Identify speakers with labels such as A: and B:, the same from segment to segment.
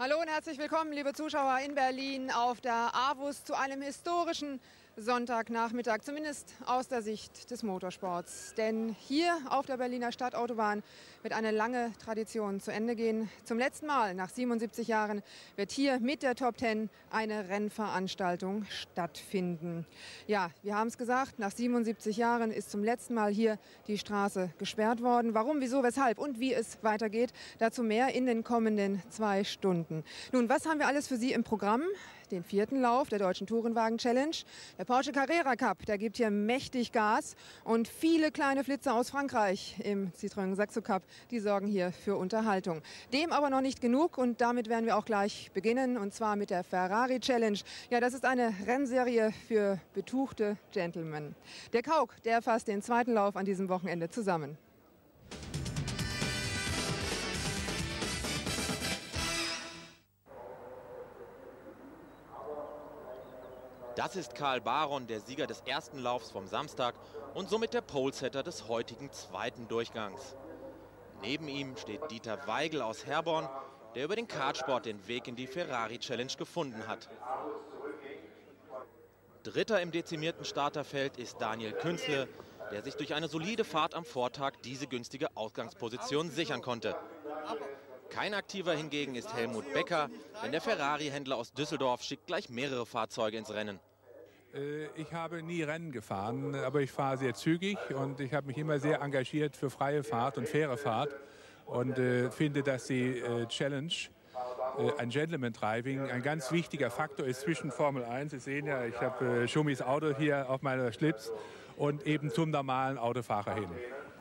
A: Hallo und herzlich willkommen, liebe Zuschauer in Berlin auf der AWUS zu einem historischen Sonntagnachmittag, zumindest aus der Sicht des Motorsports. Denn hier auf der Berliner Stadtautobahn wird eine lange Tradition zu Ende gehen. Zum letzten Mal nach 77 Jahren wird hier mit der Top 10 eine Rennveranstaltung stattfinden. Ja, wir haben es gesagt, nach 77 Jahren ist zum letzten Mal hier die Straße gesperrt worden. Warum, wieso, weshalb und wie es weitergeht, dazu mehr in den kommenden 2 Stunden. Nun, was haben wir alles für Sie im Programm? Den 4. Lauf der Deutschen Tourenwagen Challenge. Der Porsche Carrera Cup, der gibt hier mächtig Gas. Und viele kleine Flitzer aus Frankreich im Citroën Saxo Cup, die sorgen hier für Unterhaltung. Dem aber noch nicht genug und damit werden wir auch gleich beginnen. Und zwar mit der Ferrari Challenge. Ja, das ist eine Rennserie für betuchte Gentlemen. Der Kauk, der fasst den 2. Lauf an diesem Wochenende zusammen.
B: Das ist Karl Baron, der Sieger des ersten Laufs vom Samstag und somit der Polesetter des heutigen 2. Durchgangs. Neben ihm steht Dieter Weigel aus Herborn, der über den Kartsport den Weg in die Ferrari Challenge gefunden hat. Dritter im dezimierten Starterfeld ist Daniel Künzle, der sich durch eine solide Fahrt am Vortag diese günstige Ausgangsposition sichern konnte. Kein Aktiver hingegen ist Helmut Becker, denn der Ferrari-Händler aus Düsseldorf schickt gleich mehrere Fahrzeuge ins Rennen.
C: Ich habe nie Rennen gefahren, aber ich fahre sehr zügig und ich habe mich immer sehr engagiert für freie Fahrt und faire Fahrt und finde, dass die Challenge, ein Gentleman Driving, ein ganz wichtiger Faktor ist zwischen Formel 1. Sie sehen ja, ich habe Schumis Auto hier auf meiner Schlips und eben zum normalen Autofahrer hin.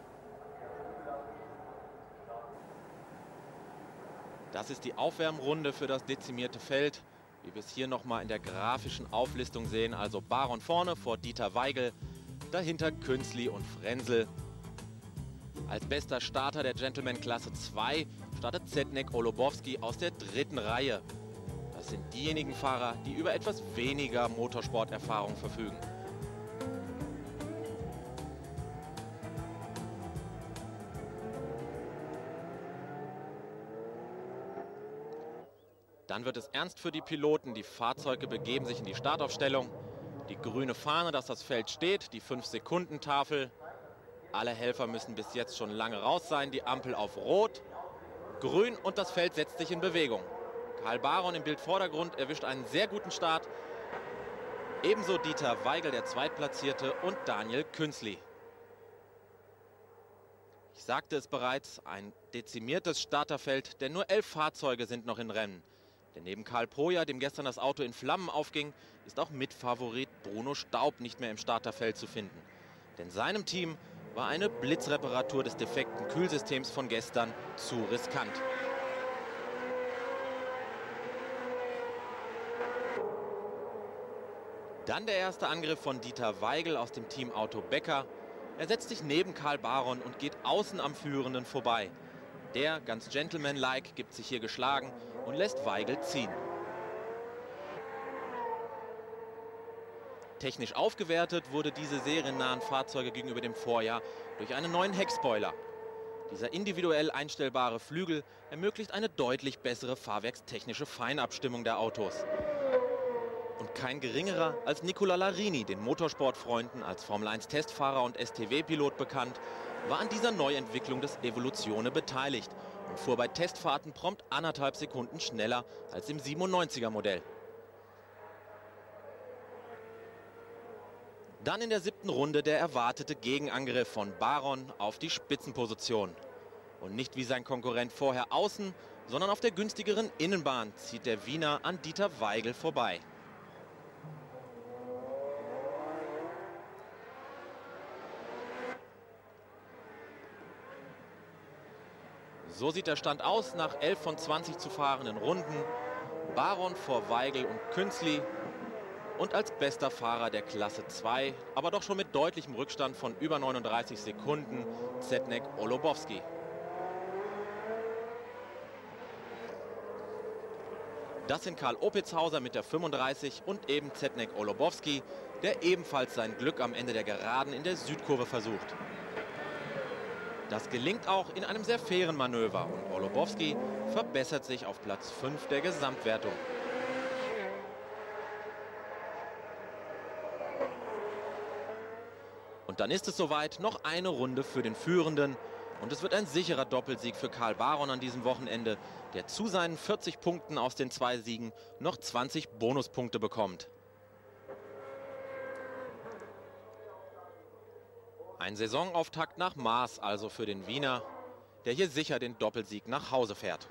B: Das ist die Aufwärmrunde für das dezimierte Feld, wie wir es hier nochmal in der grafischen Auflistung sehen. Also Baron vorne vor Dieter Weigel, dahinter Künzli und Frenzel. Als bester Starter der Gentleman-Klasse 2 startet Zdeněk Olubowski aus der 3. Reihe. Das sind diejenigen Fahrer, die über etwas weniger Motorsporterfahrung verfügen. Dann wird es ernst für die Piloten. Die Fahrzeuge begeben sich in die Startaufstellung. Die grüne Fahne, dass das Feld steht, die 5-Sekunden-Tafel. Alle Helfer müssen bis jetzt schon lange raus sein. Die Ampel auf Rot, Grün und das Feld setzt sich in Bewegung. Karl Baron im Bildvordergrund erwischt einen sehr guten Start. Ebenso Dieter Weigel, der Zweitplatzierte, und Daniel Künzli. Ich sagte es bereits, ein dezimiertes Starterfeld, denn nur 11 Fahrzeuge sind noch in Rennen. Denn neben Karl Poja, dem gestern das Auto in Flammen aufging, ist auch Mitfavorit Bruno Staub nicht mehr im Starterfeld zu finden. Denn seinem Team war eine Blitzreparatur des defekten Kühlsystems von gestern zu riskant. Dann der erste Angriff von Dieter Weigel aus dem Team Auto Becker. Er setzt sich neben Karl Baron und geht außen am Führenden vorbei. Der, ganz gentleman-like, gibt sich hier geschlagen und lässt Weigel ziehen. Technisch aufgewertet wurde diese seriennahen Fahrzeuge gegenüber dem Vorjahr durch einen neuen Heckspoiler. Dieser individuell einstellbare Flügel ermöglicht eine deutlich bessere fahrwerkstechnische Feinabstimmung der Autos. Und kein geringerer als Nicola Larini, den Motorsportfreunden als Formel-1-Testfahrer und STW-Pilot bekannt, war an dieser Neuentwicklung des Evolutione beteiligt und fuhr bei Testfahrten prompt 1,5 Sekunden schneller als im 97er Modell. Dann in der 7. Runde der erwartete Gegenangriff von Baron auf die Spitzenposition. Und nicht wie sein Konkurrent vorher außen, sondern auf der günstigeren Innenbahn zieht der Wiener an Dieter Weigel vorbei. So sieht der Stand aus nach 11 von 20 zu fahrenden Runden. Baron vor Weigel und Künzli und als bester Fahrer der Klasse 2, aber doch schon mit deutlichem Rückstand von über 39 Sekunden, Zdeněk Olubowski. Das sind Karl Opitzhauser mit der 35 und eben Zdeněk Olubowski, der ebenfalls sein Glück am Ende der Geraden in der Südkurve versucht. Das gelingt auch in einem sehr fairen Manöver und Olubowski verbessert sich auf Platz 5 der Gesamtwertung. Und dann ist es soweit, noch eine Runde für den Führenden. Und es wird ein sicherer Doppelsieg für Karl Baron an diesem Wochenende, der zu seinen 40 Punkten aus den 2 Siegen noch 20 Bonuspunkte bekommt. Ein Saisonauftakt nach Maß also für den Wiener, der hier sicher den Doppelsieg nach Hause fährt.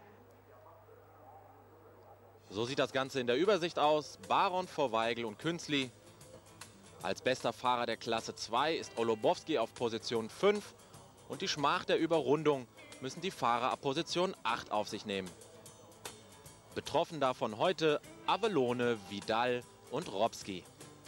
B: So sieht das Ganze in der Übersicht aus. Baron vor Weigl und Künzli. Als bester Fahrer der Klasse 2 ist Olubowski auf Position 5. Und die Schmach der Überrundung müssen die Fahrer ab Position 8 auf sich nehmen. Betroffen davon heute Avellone, Vidal und Robski.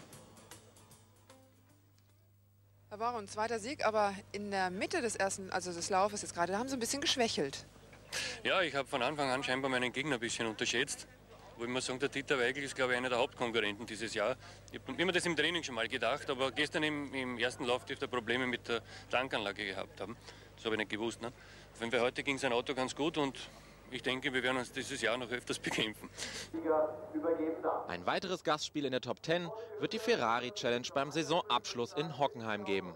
A: Herr Baron, zweiter Sieg, aber in der Mitte des des Laufes jetzt gerade, da haben Sie ein bisschen geschwächelt.
D: Ja, ich habe von Anfang an scheinbar meinen Gegner ein bisschen unterschätzt. Wo ich muss sagen, der Dieter Weigl ist, glaube ich, einer der Hauptkonkurrenten dieses Jahr. Ich habe mir das im Training schon mal gedacht, aber gestern im ersten Lauf dürfte er Probleme mit der Tankanlage gehabt haben. Das habe ich nicht gewusst. Ne? Auf jeden Fall heute ging sein Auto ganz gut und ich denke, wir werden uns dieses Jahr noch öfters bekämpfen.
B: Ein weiteres Gastspiel in der Top 10 wird die Ferrari Challenge beim Saisonabschluss in Hockenheim geben.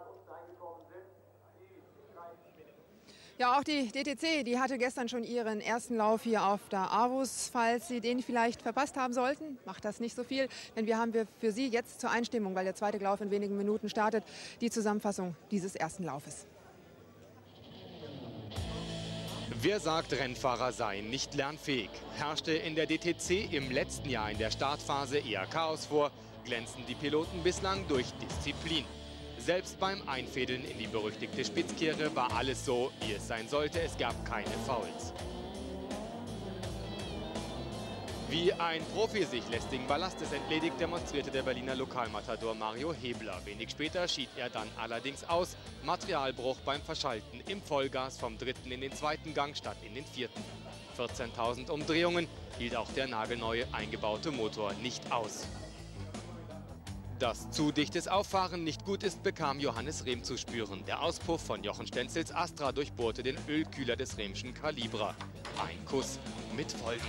A: Ja, auch die DTC, die hatte gestern schon ihren ersten Lauf hier auf der Avus. Falls Sie den vielleicht verpasst haben sollten, macht das nicht so viel, denn wir haben für Sie jetzt zur Einstimmung, weil der zweite Lauf in wenigen Minuten startet, die Zusammenfassung dieses ersten Laufes.
E: Wer sagt, Rennfahrer seien nicht lernfähig? Herrschte in der DTC im letzten Jahr in der Startphase eher Chaos vor, glänzen die Piloten bislang durch Disziplin. Selbst beim Einfädeln in die berüchtigte Spitzkehre war alles so, wie es sein sollte. Es gab keine Fouls. Wie ein Profi sich lästigen Ballastes entledigt, demonstrierte der Berliner Lokalmatador Mario Hebler. Wenig später schied er dann allerdings aus. Materialbruch beim Verschalten im Vollgas vom 3. in den 2. Gang statt in den 4. 14.000 Umdrehungen hielt auch der nagelneue eingebaute Motor nicht aus. Dass zu dichtes Auffahren nicht gut ist, bekam Johannes Rehm zu spüren. Der Auspuff von Jochen Stenzels Astra durchbohrte den Ölkühler des Rehmschen Calibra. Ein Kuss mit Folgen.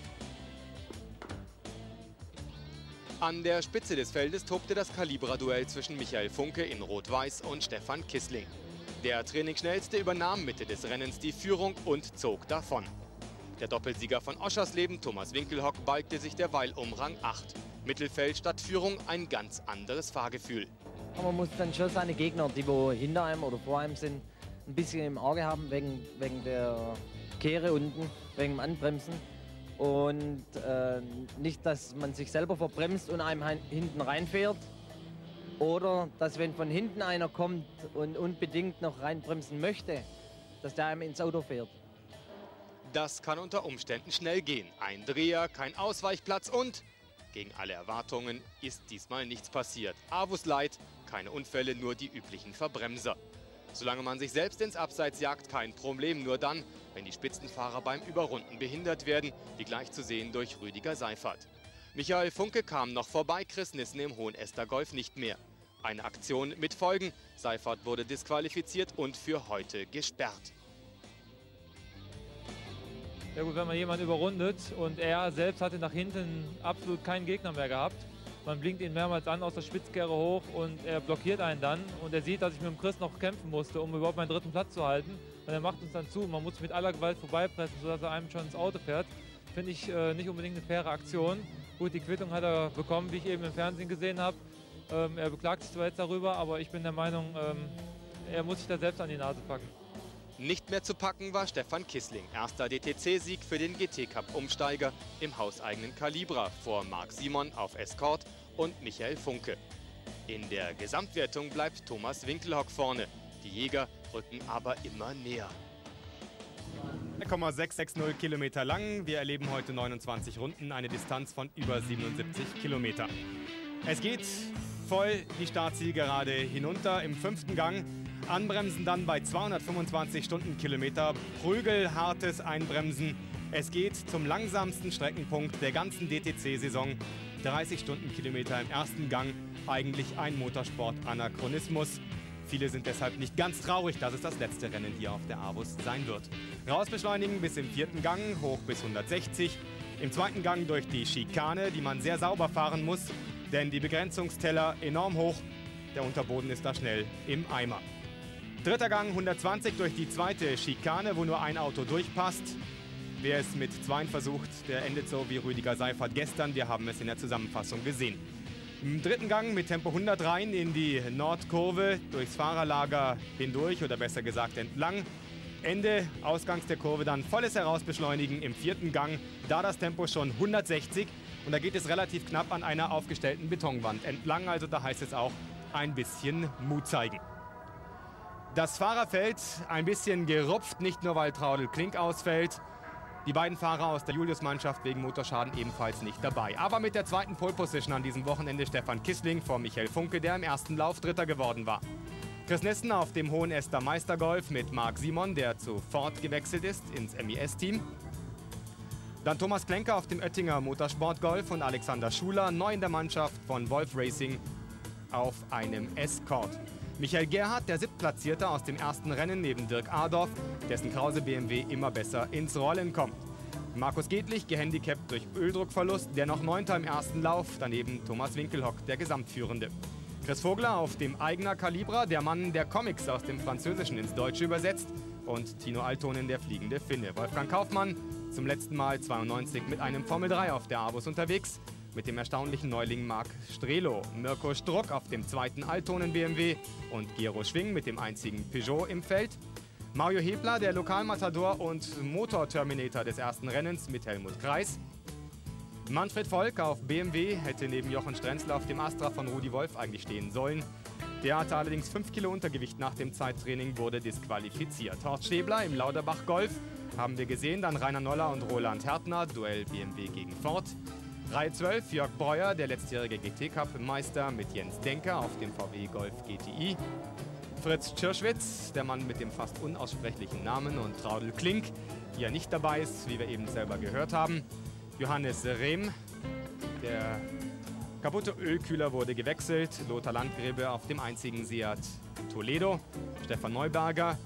E: An der Spitze des Feldes tobte das Calibra-Duell zwischen Michael Funke in Rot-Weiß und Stefan Kissling. Der Trainingsschnellste übernahm Mitte des Rennens die Führung und zog davon. Der Doppelsieger von Oschersleben, Thomas Winkelhock, balgte sich derweil um Rang 8. Mittelfeld statt Führung ein ganz anderes Fahrgefühl.
F: Man muss dann schon seine Gegner, die wo hinter einem oder vor einem sind, ein bisschen im Auge haben wegen der Kehre unten, wegen dem Anbremsen. Und nicht, dass man sich selber verbremst und einem hinten reinfährt. Oder dass, wenn von hinten einer kommt und unbedingt noch reinbremsen möchte, dass der einem ins Auto fährt.
E: Das kann unter Umständen schnell gehen. Ein Dreher, kein Ausweichplatz und gegen alle Erwartungen ist diesmal nichts passiert. Avus Light, keine Unfälle, nur die üblichen Verbremser. Solange man sich selbst ins Abseits jagt, kein Problem. Nur dann, wenn die Spitzenfahrer beim Überrunden behindert werden, wie gleich zu sehen durch Rüdiger Seifert. Michael Funke kam noch vorbei, Chris Nissen im Hohenester-Golf nicht mehr. Eine Aktion mit Folgen. Seifert wurde disqualifiziert und für heute gesperrt.
G: Ja gut, wenn man jemanden überrundet und er selbst hatte nach hinten absolut keinen Gegner mehr gehabt. Man blinkt ihn mehrmals an aus der Spitzkehre hoch und er blockiert einen dann. Und er sieht, dass ich mit dem Chris noch kämpfen musste, um überhaupt meinen 3. Platz zu halten. Und er macht uns dann zu. Man muss mit aller Gewalt vorbeipressen, sodass er einem schon ins Auto fährt. Finde ich nicht unbedingt eine faire Aktion. Gut, die Quittung hat er bekommen, wie ich eben im Fernsehen gesehen habe. Er beklagt sich zwar jetzt darüber, aber ich bin der Meinung, er muss sich da selbst an die Nase packen.
E: Nicht mehr zu packen war Stefan Kissling. Erster DTC-Sieg für den GT-Cup-Umsteiger im hauseigenen Calibra vor Marc Simon auf Escort und Michael Funke. In der Gesamtwertung bleibt Thomas Winkelhock vorne. Die Jäger rücken aber immer näher.
H: 1,660 Kilometer lang. Wir erleben heute 29 Runden, eine Distanz von über 77 Kilometer. Es geht voll die Startzielgerade hinunter im 5. Gang. Anbremsen dann bei 225 Stundenkilometer. Prügelhartes Einbremsen. Es geht zum langsamsten Streckenpunkt der ganzen DTC-Saison. 30 Stundenkilometer im 1. Gang. Eigentlich ein Motorsport-Anachronismus. Viele sind deshalb nicht ganz traurig, dass es das letzte Rennen hier auf der AWUS sein wird. Rausbeschleunigen bis im 4. Gang, hoch bis 160. Im 2. Gang durch die Schikane, die man sehr sauber fahren muss, denn die Begrenzungsteller enorm hoch. Der Unterboden ist da schnell im Eimer. 3. Gang 120 durch die 2. Schikane, wo nur ein Auto durchpasst. Wer es mit 2 versucht, der endet so wie Rüdiger Seifert gestern. Wir haben es in der Zusammenfassung gesehen. Im 3. Gang mit Tempo 100 rein in die Nordkurve, durchs Fahrerlager hindurch oder besser gesagt entlang. Ende, Ausgangs der Kurve dann volles Herausbeschleunigen im 4. Gang, da das Tempo schon 160 und da geht es relativ knapp an einer aufgestellten Betonwand entlang, also da heißt es auch ein bisschen Mut zeigen. Das Fahrerfeld ein bisschen gerupft, nicht nur weil Traudl Klink ausfällt. Die beiden Fahrer aus der Julius-Mannschaft wegen Motorschaden ebenfalls nicht dabei. Aber mit der 2. Pole Position an diesem Wochenende Stefan Kissling vor Michael Funke, der im ersten Lauf Dritter geworden war. Chris Nissen auf dem Hohenester Meistergolf mit Marc Simon, der zu Ford gewechselt ist ins MES-Team. Dann Thomas Klenker auf dem Oettinger Motorsportgolf und Alexander Schuler, neu in der Mannschaft von Wolf Racing, auf einem Escort. Michael Gerhardt, der 7. Platzierte aus dem ersten Rennen neben Dirk Adorf, dessen Krause BMW immer besser ins Rollen kommt. Markus Gedlich, gehandicapt durch Öldruckverlust, dennoch 9. im ersten Lauf, daneben Thomas Winkelhock, der Gesamtführende. Chris Vogler auf dem Eigener Kalibra, der Mann, der Comics aus dem Französischen ins Deutsche übersetzt, und Tino Altonen, der fliegende Finne. Wolfgang Kaufmann, zum letzten Mal 92 mit einem Formel 3 auf der AWUS unterwegs, mit dem erstaunlichen Neuling Marc Strelo. Mirko Struck auf dem 2. Altonen BMW und Gero Schwing mit dem einzigen Peugeot im Feld. Mario Hebler, der Lokalmatador und Motor-Terminator des ersten Rennens mit Helmut Kreis. Manfred Volk auf BMW hätte neben Jochen Strenzler auf dem Astra von Rudi Wolf eigentlich stehen sollen. Der hatte allerdings 5 Kilo Untergewicht nach dem Zeittraining, wurde disqualifiziert. Horst Stäbler im Lauterbach Golf haben wir gesehen, dann Rainer Noller und Roland Härtner, Duell BMW gegen Ford. Reihe 12, Jörg Breuer, der letztjährige GT-Cup-Meister mit Jens Denker auf dem VW Golf GTI. Fritz Tschirschwitz, der Mann mit dem fast unaussprechlichen Namen, und Traudl Klink, die ja nicht dabei ist, wie wir eben selber gehört haben. Johannes Rehm, der kaputte Ölkühler wurde gewechselt. Lothar Landgrebe auf dem einzigen Seat Toledo. Stefan Neuberger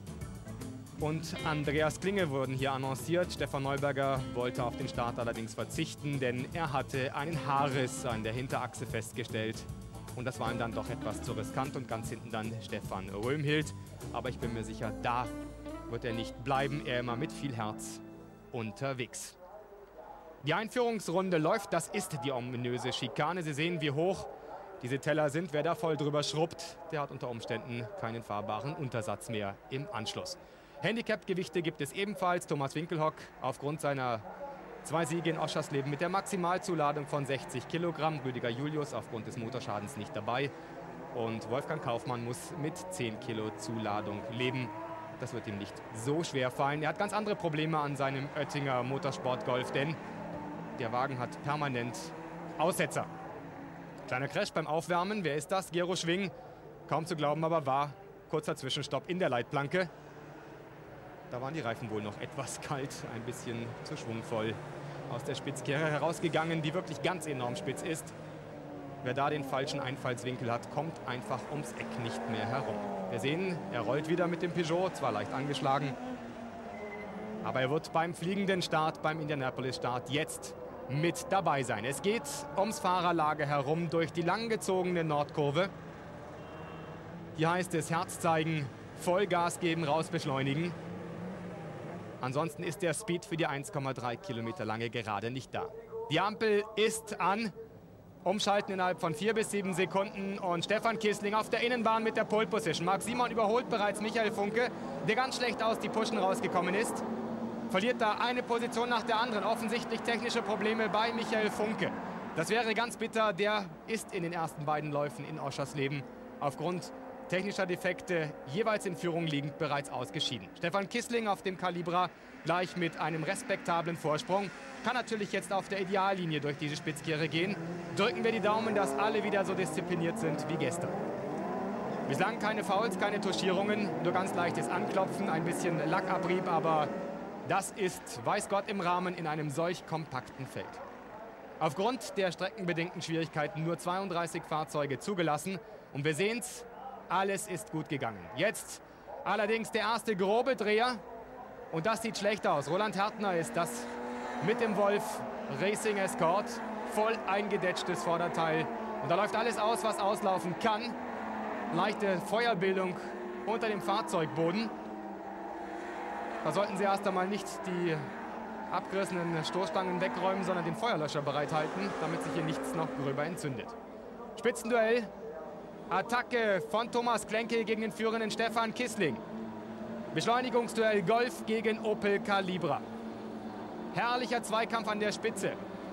H: und Andreas Klinge wurden hier annonciert. Stefan Neuberger wollte auf den Start allerdings verzichten, denn er hatte einen Haarriss an der Hinterachse festgestellt. Und das war ihm dann doch etwas zu riskant, und ganz hinten dann Stefan Röhmhild. Aber ich bin mir sicher, da wird er nicht bleiben. Er immer mit viel Herz unterwegs. Die Einführungsrunde läuft. Das ist die ominöse Schikane. Sie sehen, wie hoch diese Teller sind. Wer da voll drüber schrubbt, der hat unter Umständen keinen fahrbaren Untersatz mehr im Anschluss. Handicap-Gewichte gibt es ebenfalls. Thomas Winkelhock aufgrund seiner 2 Siege in Oschersleben mit der Maximalzuladung von 60 Kilogramm. Rüdiger Julius aufgrund des Motorschadens nicht dabei. Und Wolfgang Kaufmann muss mit 10 Kilo Zuladung leben. Das wird ihm nicht so schwer fallen. Er hat ganz andere Probleme an seinem Oettinger Motorsportgolf, denn der Wagen hat permanent Aussetzer. Kleiner Crash beim Aufwärmen. Wer ist das? Gero Schwing. Kaum zu glauben, aber war kurzer Zwischenstopp in der Leitplanke. Da waren die Reifen wohl noch etwas kalt, ein bisschen zu schwungvoll aus der Spitzkehre herausgegangen, die wirklich ganz enorm spitz ist. Wer da den falschen Einfallswinkel hat, kommt einfach ums Eck nicht mehr herum. Wir sehen, er rollt wieder mit dem Peugeot, zwar leicht angeschlagen, aber er wird beim fliegenden Start, beim Indianapolis-Start jetzt mit dabei sein. Es geht ums Fahrerlager herum durch die langgezogene Nordkurve. Hier heißt es Herz zeigen, Vollgas geben, raus beschleunigen. Ansonsten ist der Speed für die 1,3 Kilometer lange Gerade nicht da. Die Ampel ist an. Umschalten innerhalb von 4 bis 7 Sekunden. Und Stefan Kissling auf der Innenbahn mit der Pole Position. Marc Simon überholt bereits Michael Funke, der ganz schlecht aus die Pushen rausgekommen ist. Verliert da eine Position nach der anderen. Offensichtlich technische Probleme bei Michael Funke. Das wäre ganz bitter. Der ist in den ersten beiden Läufen in Oschersleben aufgrund technischer Defekte jeweils in Führung liegend bereits ausgeschieden. Stefan Kissling auf dem Kalibra gleich mit einem respektablen Vorsprung. Kann natürlich jetzt auf der Ideallinie durch diese Spitzkehre gehen. Drücken wir die Daumen, dass alle wieder so diszipliniert sind wie gestern. Bislang keine Fouls, keine Touchierungen, nur ganz leichtes Anklopfen, ein bisschen Lackabrieb, aber das ist, weiß Gott, im Rahmen in einem solch kompakten Feld. Aufgrund der streckenbedingten Schwierigkeiten nur 32 Fahrzeuge zugelassen. Und wir sehen es,
E: Alles ist gut gegangen. Jetzt allerdings der erste grobe Dreher. Und das sieht schlecht aus. Roland Härtner ist das mit dem Wolf Racing Escort. Voll eingedetschtes Vorderteil. Und da läuft alles aus, was auslaufen kann. Leichte Feuerbildung unter dem Fahrzeugboden. Da sollten Sie erst einmal nicht die abgerissenen Stoßstangen wegräumen, sondern den Feuerlöscher bereithalten, damit sich hier nichts noch gröber entzündet. Spitzenduell. Attacke von Thomas Klenke gegen den führenden Stefan Kissling. Beschleunigungsduell Golf gegen Opel Calibra. Herrlicher Zweikampf an der Spitze.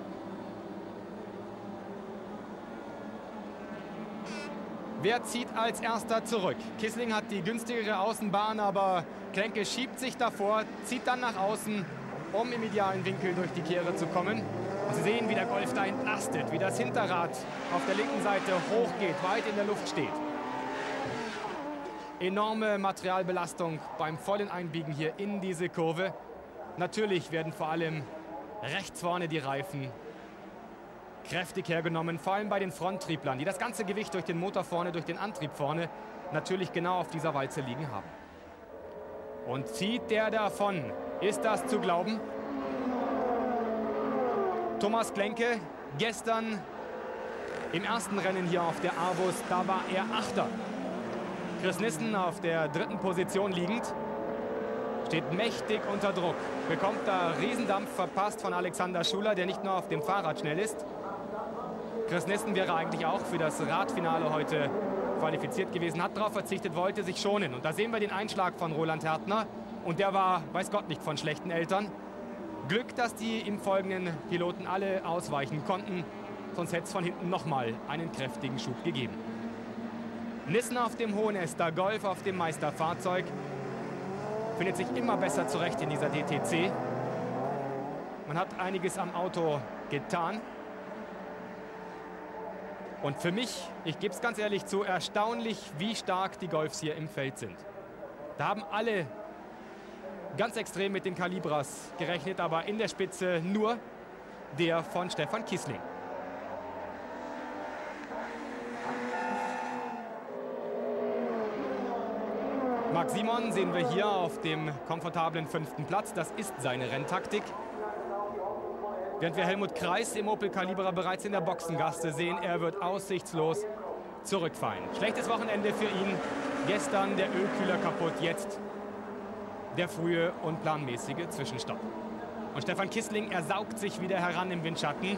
E: Wer zieht als erster zurück? Kissling hat die günstigere Außenbahn, aber Klenke schiebt sich davor, zieht dann nach außen, um im idealen Winkel durch die Kehre zu kommen. Und Sie sehen, wie der Golf da entlastet, wie das Hinterrad auf der linken Seite hochgeht, weit in der Luft steht. Enorme Materialbelastung beim vollen Einbiegen hier in diese Kurve. Natürlich werden vor allem rechts vorne die Reifen kräftig hergenommen, vor allem bei den Fronttrieblern, die das ganze Gewicht durch den Motor vorne, durch den Antrieb vorne natürlich genau auf dieser Walze liegen haben. Und zieht der davon? Ist das zu glauben? Thomas Klenke gestern im ersten Rennen hier auf der Avus, da war er Achter. Chris Nissen auf der 3. Position liegend, steht mächtig unter Druck, bekommt da Riesendampf verpasst von Alexander Schuler, der nicht nur auf dem Fahrrad schnell ist. Chris Nissen wäre eigentlich auch für das Radfinale heute qualifiziert gewesen, hat darauf verzichtet, wollte sich schonen. Und da sehen wir den Einschlag von Roland Härtner. Und der war, weiß Gott, nicht von schlechten Eltern. Glück, dass die im folgenden Piloten alle ausweichen konnten. Sonst hätte es von hinten nochmal einen kräftigen Schub gegeben. Nissen auf dem Hohenester Golf, auf dem Meisterfahrzeug. Findet sich immer besser zurecht in dieser DTC. Man hat einiges am Auto getan. Und für mich, ich gebe es ganz ehrlich zu, erstaunlich, wie stark die Golfs hier im Feld sind. Da haben alle ganz extrem mit den Calibras gerechnet, aber in der Spitze nur der von Stefan Kissling. Marc Simon sehen wir hier auf dem komfortablen 5. Platz. Das ist seine Renntaktik. Während wir Helmut Kreis im Opel Calibra bereits in der Boxengasse sehen, er wird aussichtslos zurückfallen. Schlechtes Wochenende für ihn. Gestern der Ölkühler kaputt, jetzt der frühe und planmäßige Zwischenstopp. Und Stefan Kissling, er saugt sich wieder heran im Windschatten.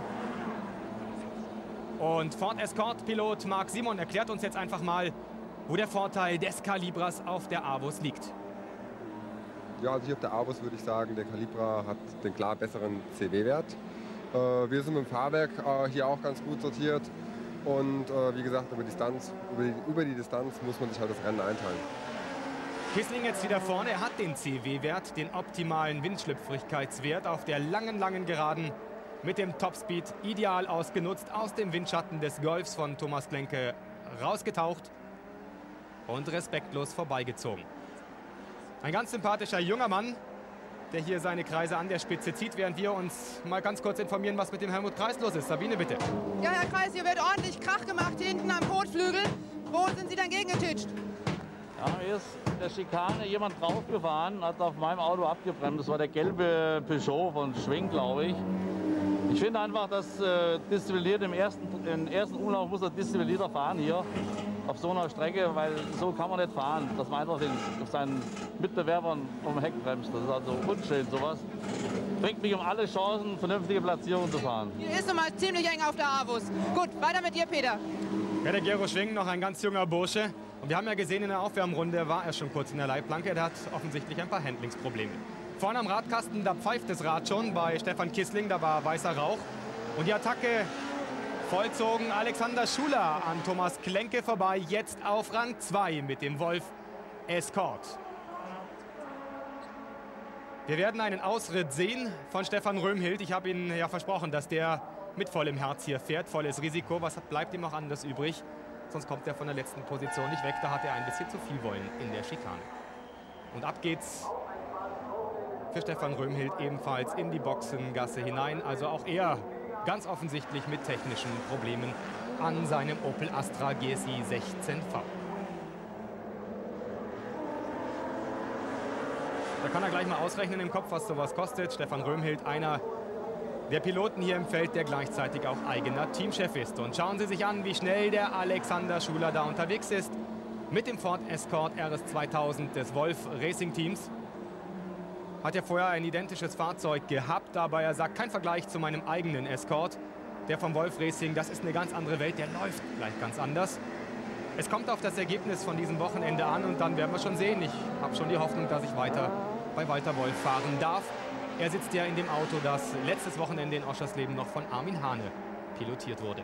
E: Und Ford Escort-Pilot Marc Simon erklärt uns jetzt einfach mal, wo der Vorteil des Calibras auf der Avus liegt.
I: Ja, also hier auf der Avus würde ich sagen, der Calibra hat den klar besseren CW-Wert. Wir sind mit dem Fahrwerk hier auch ganz gut sortiert. Und wie gesagt, über die Distanz muss man sich halt das Rennen einteilen.
E: Kissling jetzt wieder vorne. Er hat den CW-Wert, den optimalen Windschlüpfrigkeitswert auf der langen Geraden mit dem Topspeed ideal ausgenutzt. Aus dem Windschatten des Golfs von Thomas Klenke rausgetaucht und respektlos vorbeigezogen. Ein ganz sympathischer junger Mann, der hier seine Kreise an der Spitze zieht, während wir uns mal ganz kurz informieren, was mit dem Helmut Kreis los ist. Sabine, bitte.
A: Ja, Herr Kreis, hier wird ordentlich Krach gemacht hinten am Kotflügel. Wo sind Sie dann gegengetitscht?
J: Ja, hier ist der Schikane jemand draufgefahren, hat auf meinem Auto abgebremst. Das war der gelbe Peugeot von Schwenk, glaube ich. Ich finde einfach, dass diszipliniert im ersten Umlauf muss er disziplinierter fahren hier auf so einer Strecke, weil so kann man nicht fahren, dass man einfach seinen Mitbewerbern vom Heck bremst. Das ist also unschön, sowas. Bringt mich um alle Chancen, vernünftige Platzierungen zu fahren.
A: Hier ist nochmal ziemlich eng auf der Avus. Gut, weiter mit dir, Peter.
E: Ja, der Gero Schwenk, noch ein ganz junger Bursche. Und wir haben ja gesehen, in der Aufwärmrunde war er schon kurz in der Leitplanke. Der hat offensichtlich ein paar Handlingsprobleme. Vorne am Radkasten, da pfeift das Rad schon bei Stefan Kissling, da war weißer Rauch. Und die Attacke vollzogen Alexander Schuler an Thomas Klenke vorbei, jetzt auf Rang 2 mit dem Wolf Escort. Wir werden einen Ausritt sehen von Stefan Röhmhild. Ich habe Ihnen ja versprochen, dass der mit vollem Herz hier fährt, volles Risiko. Was bleibt ihm auch anders übrig? Sonst kommt er von der letzten Position nicht weg. Da hat er ein bisschen zu viel Wollen in der Schikane. Und ab geht's für Stefan Röhmhild ebenfalls in die Boxengasse hinein. Also auch er ganz offensichtlich mit technischen Problemen an seinem Opel Astra GSI 16V.
H: Da kann er gleich mal ausrechnen im Kopf, was sowas kostet. Stefan Röhmhild, einer der Piloten hier im Feld, der gleichzeitig auch eigener Teamchef ist. Und schauen Sie sich an, wie schnell der Alexander Schuler da unterwegs ist. Mit dem Ford Escort RS 2000 des Wolf Racing Teams. Hat ja vorher ein identisches Fahrzeug gehabt, aber er sagt, kein Vergleich zu meinem eigenen Escort. Der vom Wolf Racing, das ist eine ganz andere Welt, der läuft gleich ganz anders. Es kommt auf das Ergebnis von diesem Wochenende an und dann werden wir schon sehen. Ich habe schon die Hoffnung, dass ich weiter bei Walter Wolf fahren darf. Er sitzt ja in dem Auto, das letztes Wochenende in Oschersleben noch von Armin Hane pilotiert wurde.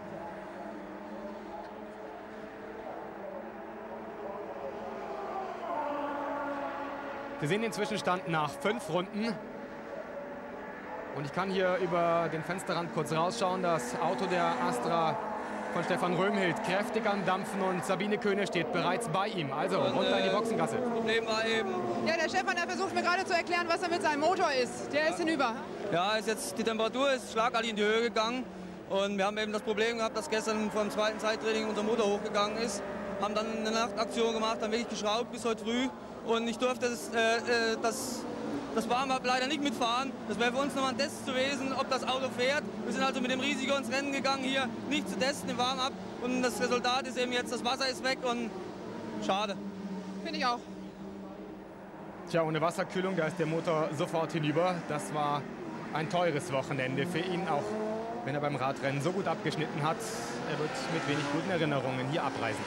H: Wir sehen den Zwischenstand nach 5 Runden. Und ich kann hier über den Fensterrand kurz rausschauen. Das Auto der Astra von Stefan Röhmhild kräftig am Dampfen und Sabine Köhne steht bereits bei ihm. Also runter in die Boxengasse.
K: Problem war eben...
A: Ja, der Stefan, der versucht mir gerade zu erklären, was er mit seinem Motor ist. Der ist hinüber.
K: Ja, die Temperatur ist schlagartig in die Höhe gegangen. Und wir haben eben das Problem gehabt, dass gestern vor dem zweiten Zeittraining unser Motor hochgegangen ist. Haben dann eine Nachtaktion gemacht, haben wirklich geschraubt bis heute früh. Und ich durfte das Warm-up leider nicht mitfahren. Das wäre für uns nochmal ein Test gewesen, ob das Auto fährt. Wir sind also mit dem Risiko ins Rennen gegangen, hier nicht zu testen im Warm-up. Und das Resultat ist eben jetzt, das Wasser ist weg und schade.
A: Finde ich auch.
H: Tja, ohne Wasserkühlung, da ist der Motor sofort hinüber. Das war ein teures Wochenende für ihn, auch wenn er beim Radrennen so gut abgeschnitten hat. Er wird mit wenig guten Erinnerungen hier abreisen.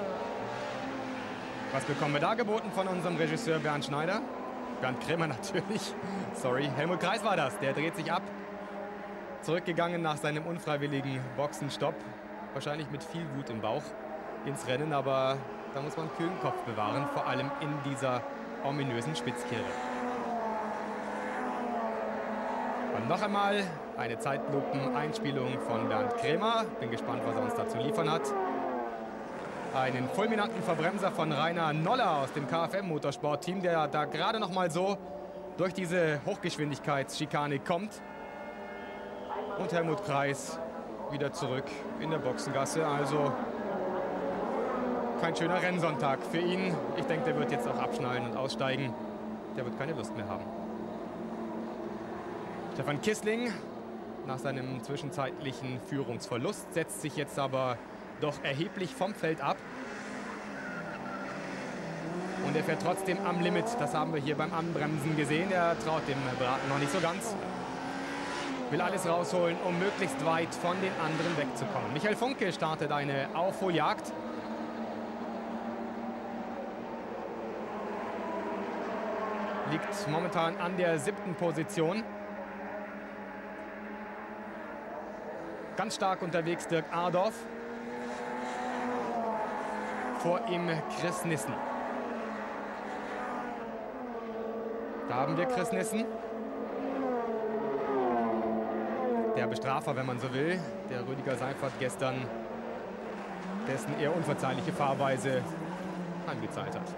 H: Was bekommen wir da geboten von unserem Regisseur Bernd Schneider? Bernd Krämer natürlich. Sorry, Helmut Kreis war das. Der dreht sich ab. Zurückgegangen nach seinem unfreiwilligen Boxenstopp. Wahrscheinlich mit viel Wut im Bauch ins Rennen. Aber da muss man einen kühlen Kopf bewahren. Vor allem in dieser ominösen Spitzkehre. Und noch einmal eine Zeitlupen-Einspielung von Bernd Krämer. Bin gespannt, was er uns dazu liefern hat. Einen fulminanten Verbremser von Rainer Noller aus dem KFM-Motorsport-Team, der da gerade noch mal so durch diese Hochgeschwindigkeitsschikane kommt. Und Helmut Kreis wieder zurück in der Boxengasse. Also kein schöner Rennsonntag für ihn. Ich denke, der wird jetzt auch abschnallen und aussteigen. Der wird keine Lust mehr haben. Stefan Kissling nach seinem zwischenzeitlichen Führungsverlust setzt sich jetzt aber doch erheblich vom Feld ab. Und er fährt trotzdem am Limit. Das haben wir hier beim Anbremsen gesehen. Er traut dem Braten noch nicht so ganz. Will alles rausholen, um möglichst weit von den anderen wegzukommen. Michael Funke startet eine Aufholjagd. Liegt momentan an der 7. Position. Ganz stark unterwegs Dirk Adorf. Vor ihm Chris Nissen. Da haben wir Chris Nissen. Der Bestrafer, wenn man so will, der Rüdiger Seifert gestern dessen eher unverzeihliche Fahrweise angezahlt hat.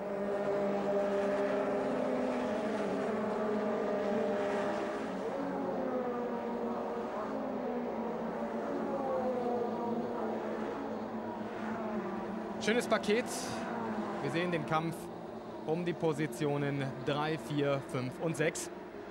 H: Schönes Paket. Wir sehen den Kampf um die Positionen 3, 4, 5 und 6.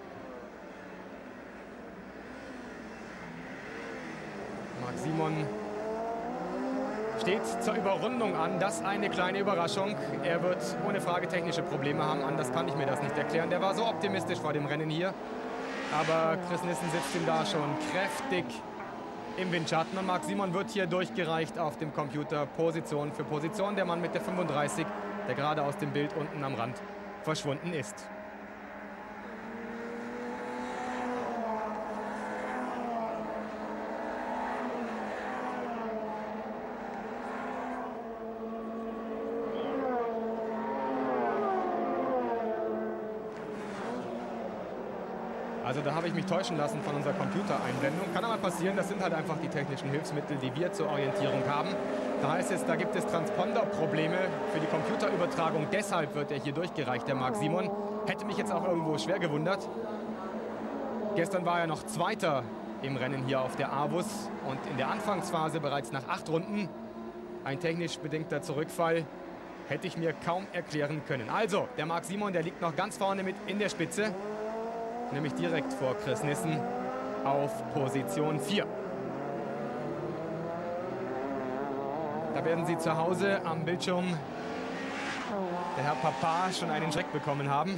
H: Marc Simon steht zur Überrundung an. Das eine kleine Überraschung. Er wird ohne Frage technische Probleme haben. Anders kann ich mir das nicht erklären. Der war so optimistisch vor dem Rennen hier. Aber Chris Nissen sitzt ihm da schon kräftig im Windschatten. Und Marc Simon wird hier durchgereicht auf dem Computer Position für Position. Der Mann mit der 35, der gerade aus dem Bild unten am Rand verschwunden ist. Also da habe ich mich täuschen lassen von unserer Computereinblendung. Kann aber passieren, das sind halt einfach die technischen Hilfsmittel, die wir zur Orientierung haben. Da heißt es, da gibt es Transponderprobleme für die Computerübertragung. Deshalb wird er hier durchgereicht, der Marc Simon. Hätte mich jetzt auch irgendwo schwer gewundert. Gestern war er noch Zweiter im Rennen hier auf der AWUS. Und in der Anfangsphase bereits nach 8 Runden ein technisch bedingter Zurückfall. Hätte ich mir kaum erklären können. Also, der Marc Simon, der liegt noch ganz vorne mit in der Spitze. Nämlich direkt vor Chris Nissen auf Position 4. Da werden Sie zu Hause am Bildschirm, der Herr Papa, schon einen Schreck bekommen haben.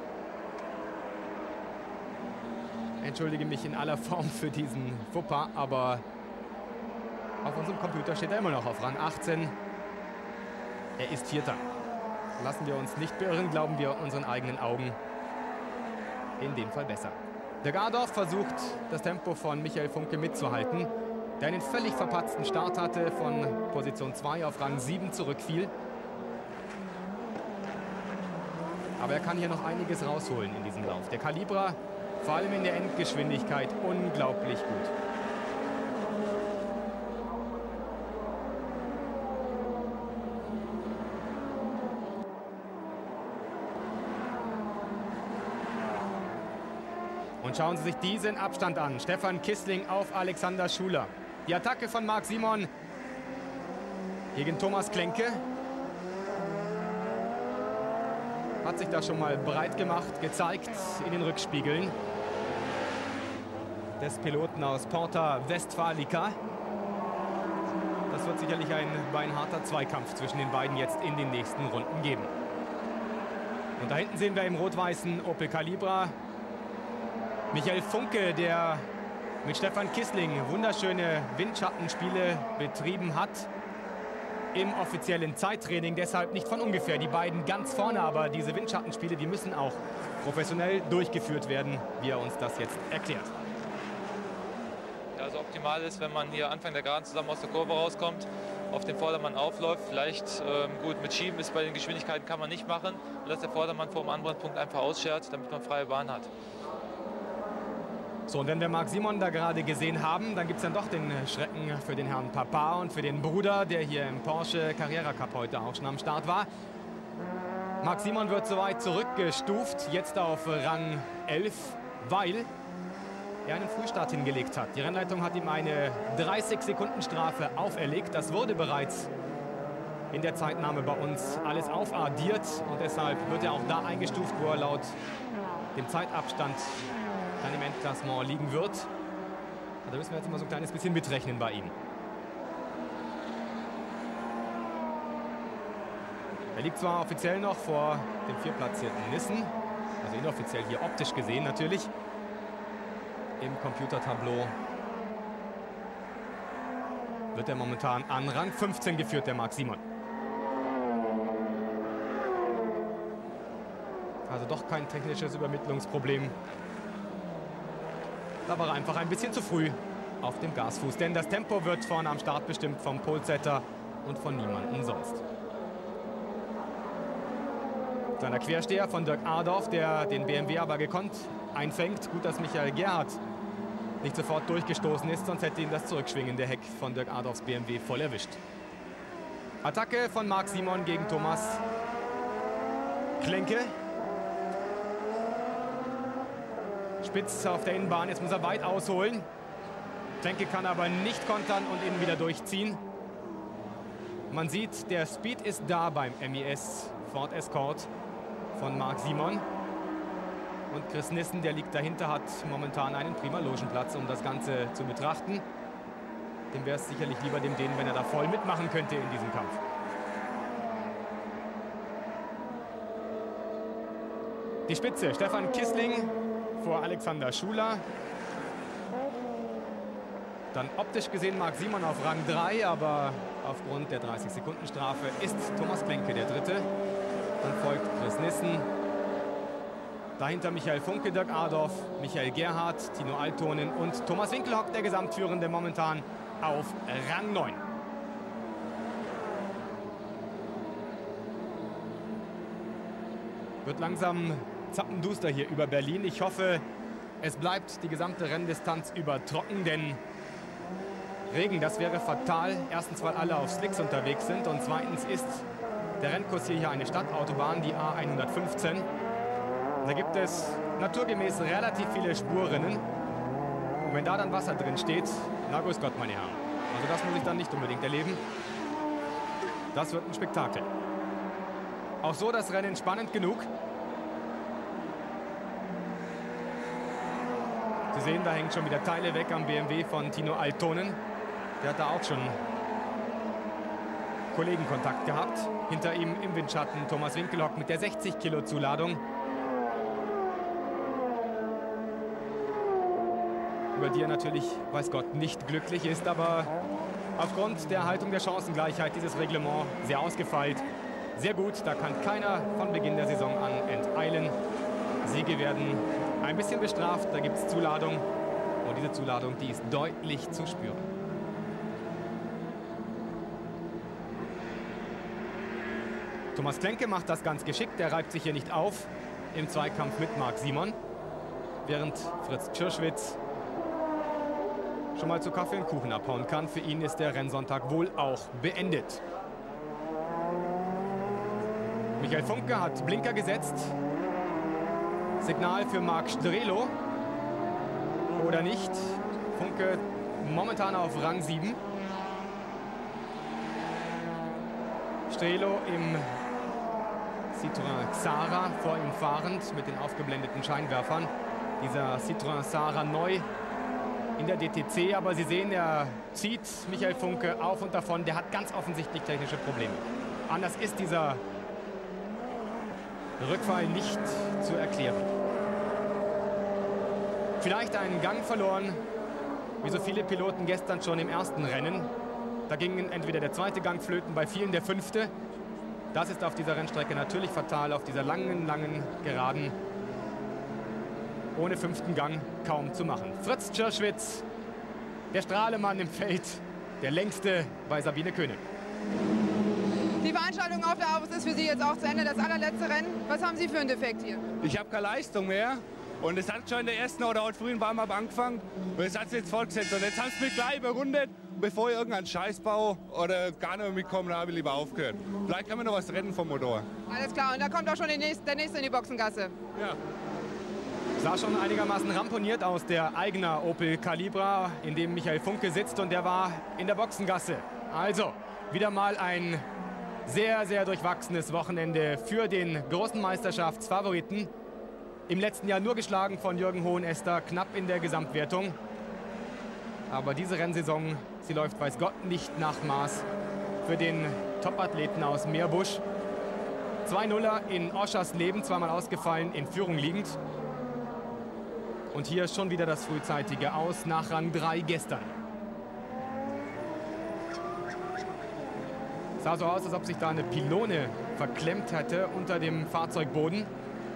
H: Entschuldige mich in aller Form für diesen Fauxpas, aber auf unserem Computer steht er immer noch auf Rang 18. Er ist Vierter. Lassen wir uns nicht beirren, glauben wir unseren eigenen Augen in dem Fall besser. Dirk Adorf versucht, das Tempo von Michael Funke mitzuhalten, der einen völlig verpatzten Start hatte, von Position 2 auf Rang 7 zurückfiel. Aber er kann hier noch einiges rausholen in diesem Lauf. Der Calibra, vor allem in der Endgeschwindigkeit, unglaublich gut. Und schauen Sie sich diesen Abstand an. Stefan Kissling auf Alexander Schuler. Die Attacke von Marc Simon gegen Thomas Klenke. Hat sich da schon mal breit gemacht, gezeigt in den Rückspiegeln des Piloten aus Porta Westfalica. Das wird sicherlich ein beinharter Zweikampf zwischen den beiden jetzt in den nächsten Runden geben. Und da hinten sehen wir im rot-weißen Opel Calibra Michael Funke, der mit Stefan Kissling wunderschöne Windschattenspiele betrieben hat im offiziellen Zeittraining. Deshalb nicht von ungefähr die beiden ganz vorne, aber diese Windschattenspiele, die müssen auch professionell durchgeführt werden, wie er uns das jetzt erklärt.
G: Also optimal ist, wenn man hier Anfang der Geraden zusammen aus der Kurve rauskommt, auf den Vordermann aufläuft. Vielleicht gut, mit Schieben ist bei den Geschwindigkeiten kann man nicht machen, und dass der Vordermann vor dem Anbrennpunkt einfach ausschert, damit man freie Bahn hat.
H: So, und wenn wir Marc Simon da gerade gesehen haben, dann gibt es dann doch den Schrecken für den Herrn Papa und für den Bruder, der hier im Porsche Carrera Cup heute auch schon am Start war. Marc Simon wird soweit zurückgestuft, jetzt auf Rang 11, weil er einen Frühstart hingelegt hat. Die Rennleitung hat ihm eine 30-Sekunden-Strafe auferlegt. Das wurde bereits in der Zeitnahme bei uns alles aufaddiert und deshalb wird er auch da eingestuft, wo er laut dem Zeitabstand dann im Endklassement liegen wird. Da müssen wir jetzt mal so ein kleines bisschen mitrechnen bei ihm. Er liegt zwar offiziell noch vor dem viertplatzierten Nissen, also inoffiziell hier optisch gesehen natürlich, im Computertableau wird er momentan an Rang 15 geführt, der Marc Simon. Also doch kein technisches Übermittlungsproblem. Da war er einfach ein bisschen zu früh auf dem Gasfuß, denn das Tempo wird vorne am Start bestimmt vom Polesetter und von niemandem sonst. Kleiner Quersteher von Dirk Adorf, der den BMW aber gekonnt einfängt. Gut, dass Michael Gerhardt nicht sofort durchgestoßen ist, sonst hätte ihn das zurückschwingende Heck von Dirk Adorfs BMW voll erwischt. Attacke von Marc Simon gegen Thomas Klenke. Spitz auf der Innenbahn, jetzt muss er weit ausholen. Klenke kann aber nicht kontern und innen wieder durchziehen. Man sieht, der Speed ist da beim MES Ford Escort von Marc Simon. Und Chris Nissen, der liegt dahinter, hat momentan einen prima Logenplatz, um das Ganze zu betrachten. Dem wäre es sicherlich lieber dem Dänen, wenn er da voll mitmachen könnte in diesem Kampf. Die Spitze, Stefan Kissling vor Alexander Schuler. Dann optisch gesehen Marc Simon auf Rang 3, aber aufgrund der 30-Sekunden-Strafe ist Thomas Klenke der Dritte. Dann folgt Chris Nissen. Dahinter Michael Funke, Dirk Adorf, Michael Gerhardt, Tino Altonen und Thomas Winkelhock, der Gesamtführende momentan auf Rang 9. Wird langsam zappenduster hier über Berlin. Ich hoffe, es bleibt die gesamte Renndistanz über trocken, denn Regen, das wäre fatal. Erstens, weil alle auf Slicks unterwegs sind und zweitens ist der Rennkurs hier eine Stadtautobahn, die A115. Da gibt es naturgemäß relativ viele Spurrinnen. Und wenn da dann Wasser drin steht, na grüß Gott, meine Herren. Also das muss ich dann nicht unbedingt erleben. Das wird ein Spektakel. Auch so das Rennen spannend genug. Sie sehen, da hängt schon wieder Teile weg am BMW von Tino Altonen. Der hat da auch schon Kollegenkontakt gehabt. Hinter ihm im Windschatten Thomas Winkelhock mit der 60 Kilo Zuladung. Über die er natürlich, weiß Gott, nicht glücklich ist, aber aufgrund der Haltung der Chancengleichheit dieses Reglement sehr ausgefeilt. Sehr gut, da kann keiner von Beginn der Saison an enteilen. Siege werden ein bisschen bestraft, da gibt es Zuladung. Und diese Zuladung, die ist deutlich zu spüren. Thomas Klenke macht das ganz geschickt, der reibt sich hier nicht auf im Zweikampf mit Marc Simon. Während Fritz Tschirschwitz schon mal zu Kaffee und Kuchen abhauen kann. Für ihn ist der Rennsonntag wohl auch beendet. Michael Funke hat Blinker gesetzt. Signal für Marc Strelo. Oder nicht. Funke momentan auf Rang 7. Strelo im Citroën Xara, vor ihm fahrend mit den aufgeblendeten Scheinwerfern. Dieser Citroën Xara neu in der DTC, aber Sie sehen, er zieht Michael Funke auf und davon. Der hat ganz offensichtlich technische Probleme. Anders ist dieser Rückfall nicht zu erklären. Vielleicht einen Gang verloren, wie so viele Piloten gestern schon im ersten Rennen. Da ging entweder der zweite Gang flöten, bei vielen der fünfte. Das ist auf dieser Rennstrecke natürlich fatal, auf dieser langen, langen Geraden. Ohne fünften Gang kaum zu machen. Fritz Tschirschwitz, der Strahlemann im Feld, der längste bei Sabine Köhne.
A: Die Veranstaltung auf der Avus ist für Sie jetzt auch zu Ende, das allerletzte Rennen. Was haben Sie für einen Defekt hier?
L: Ich habe keine Leistung mehr. Und es hat schon in der ersten oder heute frühen Warm-up angefangen. Und es hat sich jetzt fortgesetzt. Und jetzt haben sie mich gleich überrundet. Bevor ich irgendeinen Scheißbau oder gar nicht mehr mitkomme, habe ich lieber aufgehört. Vielleicht kann man noch was retten vom Motor.
A: Alles klar. Und da kommt auch schon der nächste in die Boxengasse.
L: Ja.
H: Sah schon einigermaßen ramponiert aus, der Aigner Opel Calibra, in dem Michael Funke sitzt. Und der war in der Boxengasse. Also, wieder mal ein sehr, sehr durchwachsenes Wochenende für den großen Meisterschaftsfavoriten. Im letzten Jahr nur geschlagen von Jürgen Hohenester, knapp in der Gesamtwertung. Aber diese Rennsaison, sie läuft weiß Gott nicht nach Maß für den Topathleten aus Meerbusch. 2-0er in Oschersleben, zweimal ausgefallen, in Führung liegend. Und hier schon wieder das frühzeitige Aus nach Rang 3 gestern. Sah so aus, als ob sich da eine Pylone verklemmt hätte unter dem Fahrzeugboden.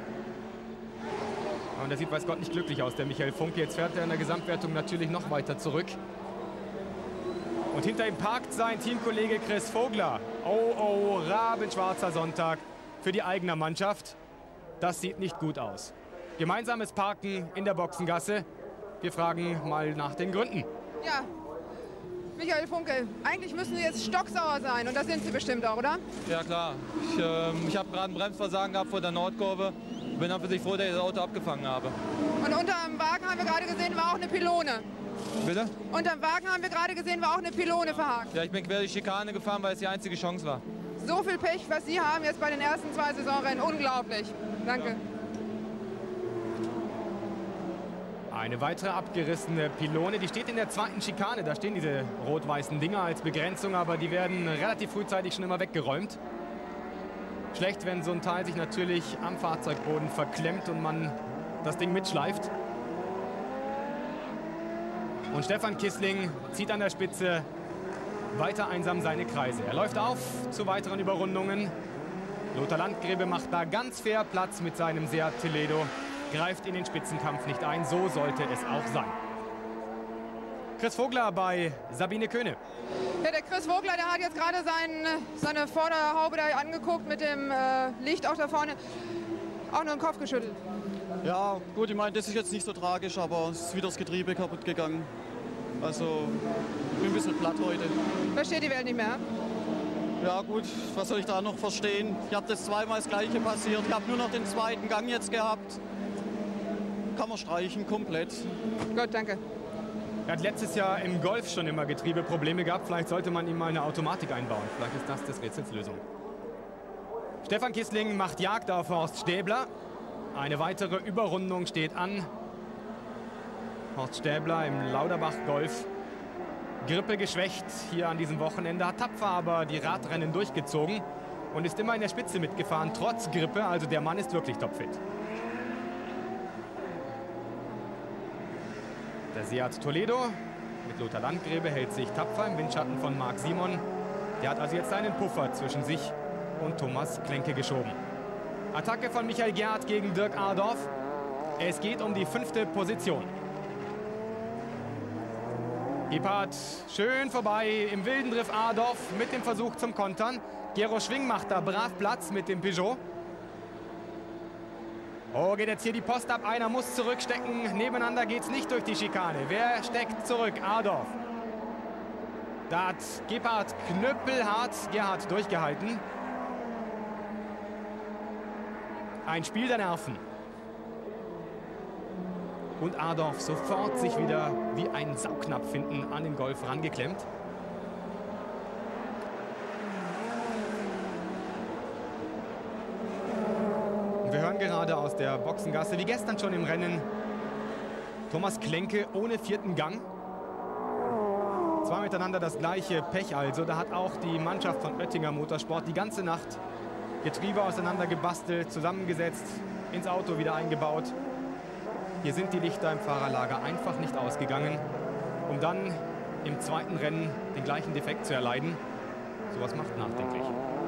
H: Und der sieht weiß Gott nicht glücklich aus, der Michael Funke. Jetzt fährt er in der Gesamtwertung natürlich noch weiter zurück. Und hinter ihm parkt sein Teamkollege Chris Vogler. Oh, oh, rabenschwarzer Sonntag für die Aigner Mannschaft. Das sieht nicht gut aus. Gemeinsames Parken in der Boxengasse. Wir fragen mal nach den Gründen.
A: Ja, Michael Funke, eigentlich müssen Sie jetzt stocksauer sein. Und das sind Sie bestimmt auch, oder?
G: Ja, klar. Ich habe gerade ein Bremsversagen gehabt vor der Nordkurve. Bin dann für sich froh, dass ich das Auto abgefangen habe.
A: Und unterm Wagen haben wir gerade gesehen, war auch eine Pylone.
G: Bitte?
A: Unterm Wagen haben wir gerade gesehen, war auch eine Pylone verhakt.
G: Ja, ich bin quer die Schikane gefahren, weil es die einzige Chance war.
A: So viel Pech, was Sie haben jetzt bei den ersten 2 Saisonrennen. Unglaublich. Danke.
H: Ja. Eine weitere abgerissene Pylone, die steht in der zweiten Schikane. Da stehen diese rot-weißen Dinger als Begrenzung, aber die werden relativ frühzeitig schon immer weggeräumt. Schlecht, wenn so ein Teil sich natürlich am Fahrzeugboden verklemmt und man das Ding mitschleift. Und Stefan Kissling zieht an der Spitze weiter einsam seine Kreise. Er läuft auf zu weiteren Überrundungen. Lothar Landgrebe macht da ganz fair Platz mit seinem Seat Toledo, greift in den Spitzenkampf nicht ein. So sollte es auch sein. Chris Vogler bei Sabine Köhne.
A: Ja, der Chris Vogler, der hat jetzt gerade seine Vorderhaube da angeguckt mit dem Licht auch da vorne. Auch nur den Kopf geschüttelt.
M: Ja, gut, ich meine, das ist jetzt nicht so tragisch, aber es ist wieder das Getriebe kaputt gegangen. Also, ich bin ein bisschen platt heute.
A: Versteht die Welt nicht mehr?
M: Ja gut, was soll ich da noch verstehen? Ich habe das zweimal das Gleiche passiert. Ich habe nur noch den zweiten Gang jetzt gehabt. Kann man streichen, komplett.
A: Gut, danke.
H: Er hat letztes Jahr im Golf schon immer Getriebeprobleme gehabt. Vielleicht sollte man ihm mal eine Automatik einbauen. Vielleicht ist das des Rätsels Lösung. Stefan Kissling macht Jagd auf Horst Stäbler. Eine weitere Überrundung steht an. Horst Stäbler im Lauterbach Golf. Grippe geschwächt hier an diesem Wochenende, hat tapfer aber die Radrennen durchgezogen und ist immer in der Spitze mitgefahren, trotz Grippe. Also der Mann ist wirklich topfit. Der Seat Toledo mit Lothar Landgrebe hält sich tapfer im Windschatten von Marc Simon. Der hat also jetzt einen Puffer zwischen sich und Thomas Klenke geschoben. Attacke von Michael Gerhardt gegen Dirk Adorf. Es geht um die 5. Position. Gebhardt schön vorbei im wilden Drift Adorf mit dem Versuch zum Kontern. Gero Schwing macht da brav Platz mit dem Peugeot. Oh, geht jetzt hier die Post ab. Einer muss zurückstecken. Nebeneinander geht es nicht durch die Schikane. Wer steckt zurück? Adorf. Da hat Gebhardt knüppelhart Gerhardt durchgehalten. Ein Spiel der Nerven. Und Adorf sofort sich wieder wie ein Saugnapf hinten an den Golf rangeklemmt. Und wir hören gerade aus der Boxengasse, wie gestern schon im Rennen, Thomas Klenke ohne 4. Gang. Zwar miteinander das gleiche Pech also. Da hat auch die Mannschaft von Oettinger Motorsport die ganze Nacht Getriebe auseinander gebastelt, zusammengesetzt, ins Auto wieder eingebaut. Hier sind die Lichter im Fahrerlager einfach nicht ausgegangen, um dann im 2. Rennen den gleichen Defekt zu erleiden. Sowas macht nachdenklich.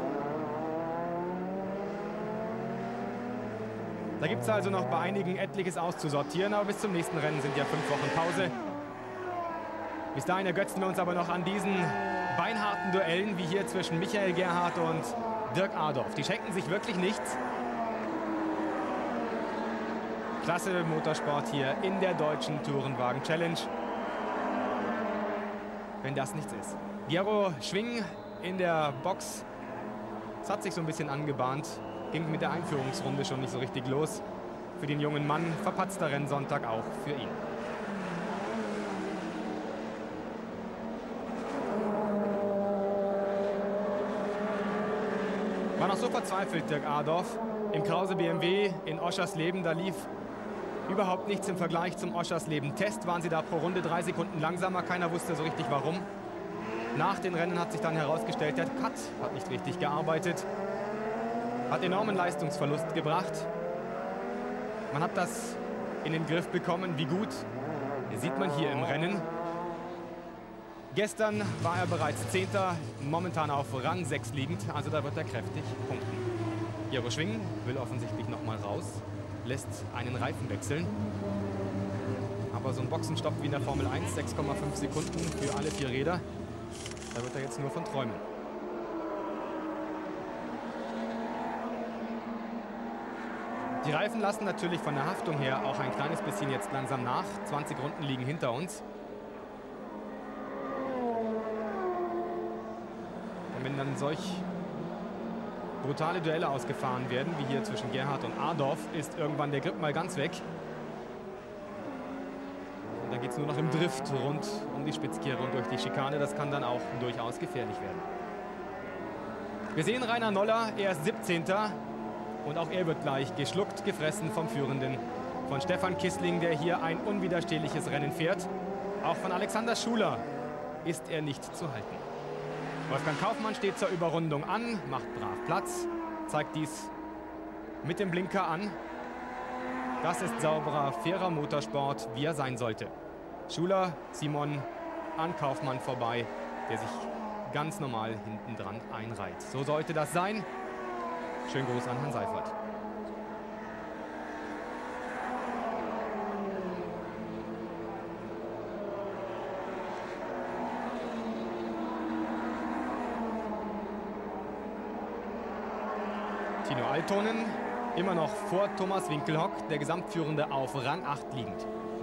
H: Da gibt es also noch bei einigen etliches auszusortieren, aber bis zum nächsten Rennen sind ja 5 Wochen Pause. Bis dahin ergötzen wir uns aber noch an diesen beinharten Duellen, wie hier zwischen Michael Gerhardt und Dirk Adorf. Die schenken sich wirklich nichts. Klasse Motorsport hier in der deutschen Tourenwagen Challenge. Wenn das nichts ist. Gero Schwing in der Box. Es hat sich so ein bisschen angebahnt. Ging mit der Einführungsrunde schon nicht so richtig los. Für den jungen Mann verpatzter Rennsonntag auch für ihn. War noch so verzweifelt, Dirk Adorf. Im Krause BMW in Oschersleben, da lief überhaupt nichts im Vergleich zum Oschersleben-Test. Waren sie da pro Runde 3 Sekunden langsamer. Keiner wusste so richtig warum. Nach den Rennen hat sich dann herausgestellt, der Cut hat nicht richtig gearbeitet. Hat enormen Leistungsverlust gebracht. Man hat das in den Griff bekommen. Wie gut, das sieht man hier im Rennen. Gestern war er bereits 10., momentan auf Rang 6 liegend. Also da wird er kräftig punkten. Gero Schwing will offensichtlich noch mal raus. Lässt einen Reifen wechseln. Aber so ein Boxenstopp wie in der Formel 1, 6,5 Sekunden für alle 4 Räder. Da wird er jetzt nur von träumen. Die Reifen lassen natürlich von der Haftung her auch ein kleines bisschen jetzt langsam nach. 20 Runden liegen hinter uns. Und wenn dann solch brutale Duelle ausgefahren werden, wie hier zwischen Gerhardt und Adorf, ist irgendwann der Grip mal ganz weg. Und dann geht es nur noch im Drift rund um die Spitzkehre und durch die Schikane. Das kann dann auch durchaus gefährlich werden. Wir sehen Rainer Noller, er ist 17. Und auch er wird gleich geschluckt, gefressen vom Führenden, von Stefan Kissling, der hier ein unwiderstehliches Rennen fährt. Auch von Alexander Schuler ist er nicht zu halten. Wolfgang Kaufmann steht zur Überrundung an, macht brav Platz, zeigt dies mit dem Blinker an. Das ist sauberer, fairer Motorsport, wie er sein sollte. Schuler, Simon an Kaufmann vorbei, der sich ganz normal hinten dran einreiht. So sollte das sein. Schönen Gruß an Hans Seifert. Tino Altonen immer noch vor Thomas Winkelhock, der Gesamtführende auf Rang 8 liegend.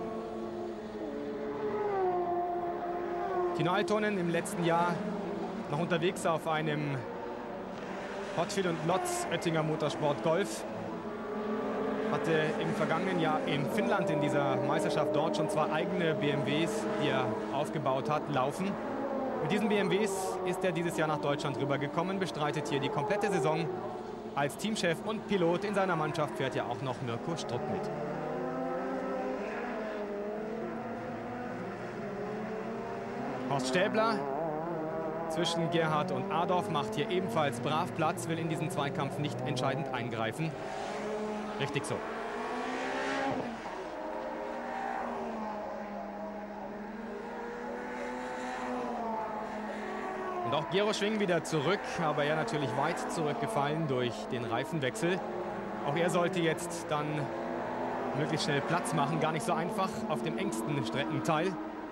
H: Tino Altonen im letzten Jahr noch unterwegs auf einem Hotfield und Lotz Oettinger Motorsport Golf. Hatte im vergangenen Jahr in Finnland in dieser Meisterschaft dort schon 2 eigene BMWs, die er aufgebaut hat, laufen. Mit diesen BMWs ist er dieses Jahr nach Deutschland rübergekommen, bestreitet hier die komplette Saison als Teamchef und Pilot. In seiner Mannschaft fährt ja auch noch Mirko Struck mit. Horst Stäbler zwischen Gerhard und Adolf macht hier ebenfalls brav Platz, will in diesen Zweikampf nicht entscheidend eingreifen. Richtig so. Und auch Gero Schwing wieder zurück, aber er natürlich weit zurückgefallen durch den Reifenwechsel. Auch er sollte jetzt dann möglichst schnell Platz machen. Gar nicht so einfach auf dem engsten Streckenteil.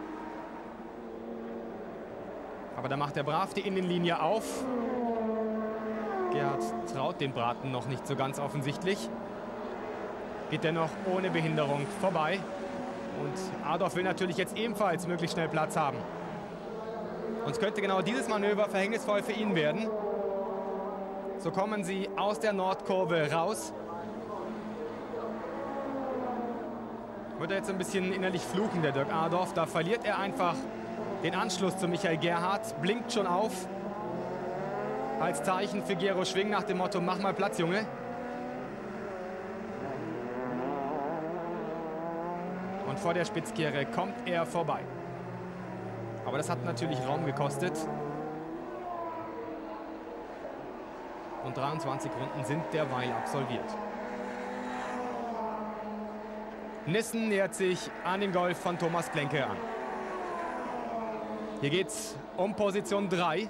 H: Aber da macht er brav die Innenlinie auf. Gerhard traut den Braten noch nicht so ganz offensichtlich. Geht dennoch ohne Behinderung vorbei. Und Adolf will natürlich jetzt ebenfalls möglichst schnell Platz haben. Und es könnte genau dieses Manöver verhängnisvoll für ihn werden. So kommen sie aus der Nordkurve raus. Wird er jetzt ein bisschen innerlich fluchen, der Dirk Adolf. Da verliert er einfach den Anschluss zu Michael Gerhardt. Blinkt schon auf. Als Zeichen für Gero Schwing nach dem Motto, mach mal Platz, Junge. Und vor der Spitzkehre kommt er vorbei. Aber das hat natürlich Raum gekostet. Und 23 Runden sind derweil absolviert. Nissen nähert sich an den Golf von Thomas Klenke an. Hier geht es um Position 3.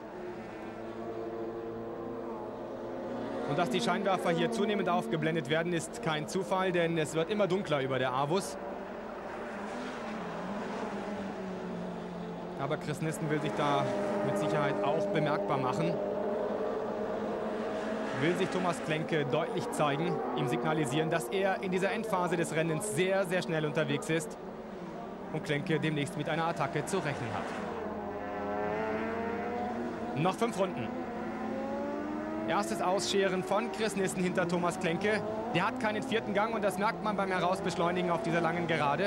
H: Und dass die Scheinwerfer hier zunehmend aufgeblendet werden, ist kein Zufall, denn es wird immer dunkler über der Avus. Aber Chris Nissen will sich da mit Sicherheit auch bemerkbar machen. Will sich Thomas Klenke deutlich zeigen, ihm signalisieren, dass er in dieser Endphase des Rennens sehr, sehr schnell unterwegs ist und Klenke demnächst mit einer Attacke zu rechnen hat. Noch 5 Runden. Erstes Ausscheren von Chris Nissen hinter Thomas Klenke. Der hat keinen 4. Gang und das merkt man beim Herausbeschleunigen auf dieser langen Gerade.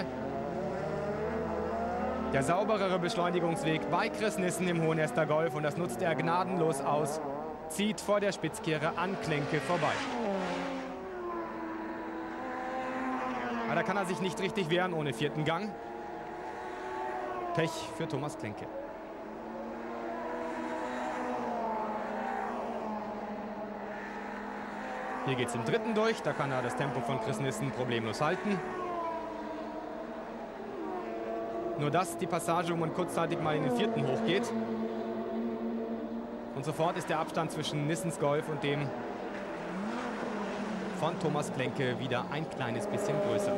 H: Der sauberere Beschleunigungsweg bei Chris Nissen im Hohenester Golf und das nutzt er gnadenlos aus. Zieht vor der Spitzkehre an Klenke vorbei. Aber da kann er sich nicht richtig wehren ohne 4. Gang. Pech für Thomas Klenke. Hier geht es im 3. durch. Da kann er das Tempo von Chris Nissen problemlos halten. Nur dass die Passage, wo man kurzzeitig mal in den 4. hochgeht. Und sofort ist der Abstand zwischen Nissens Golf und dem von Thomas Klenke wieder ein kleines bisschen größer.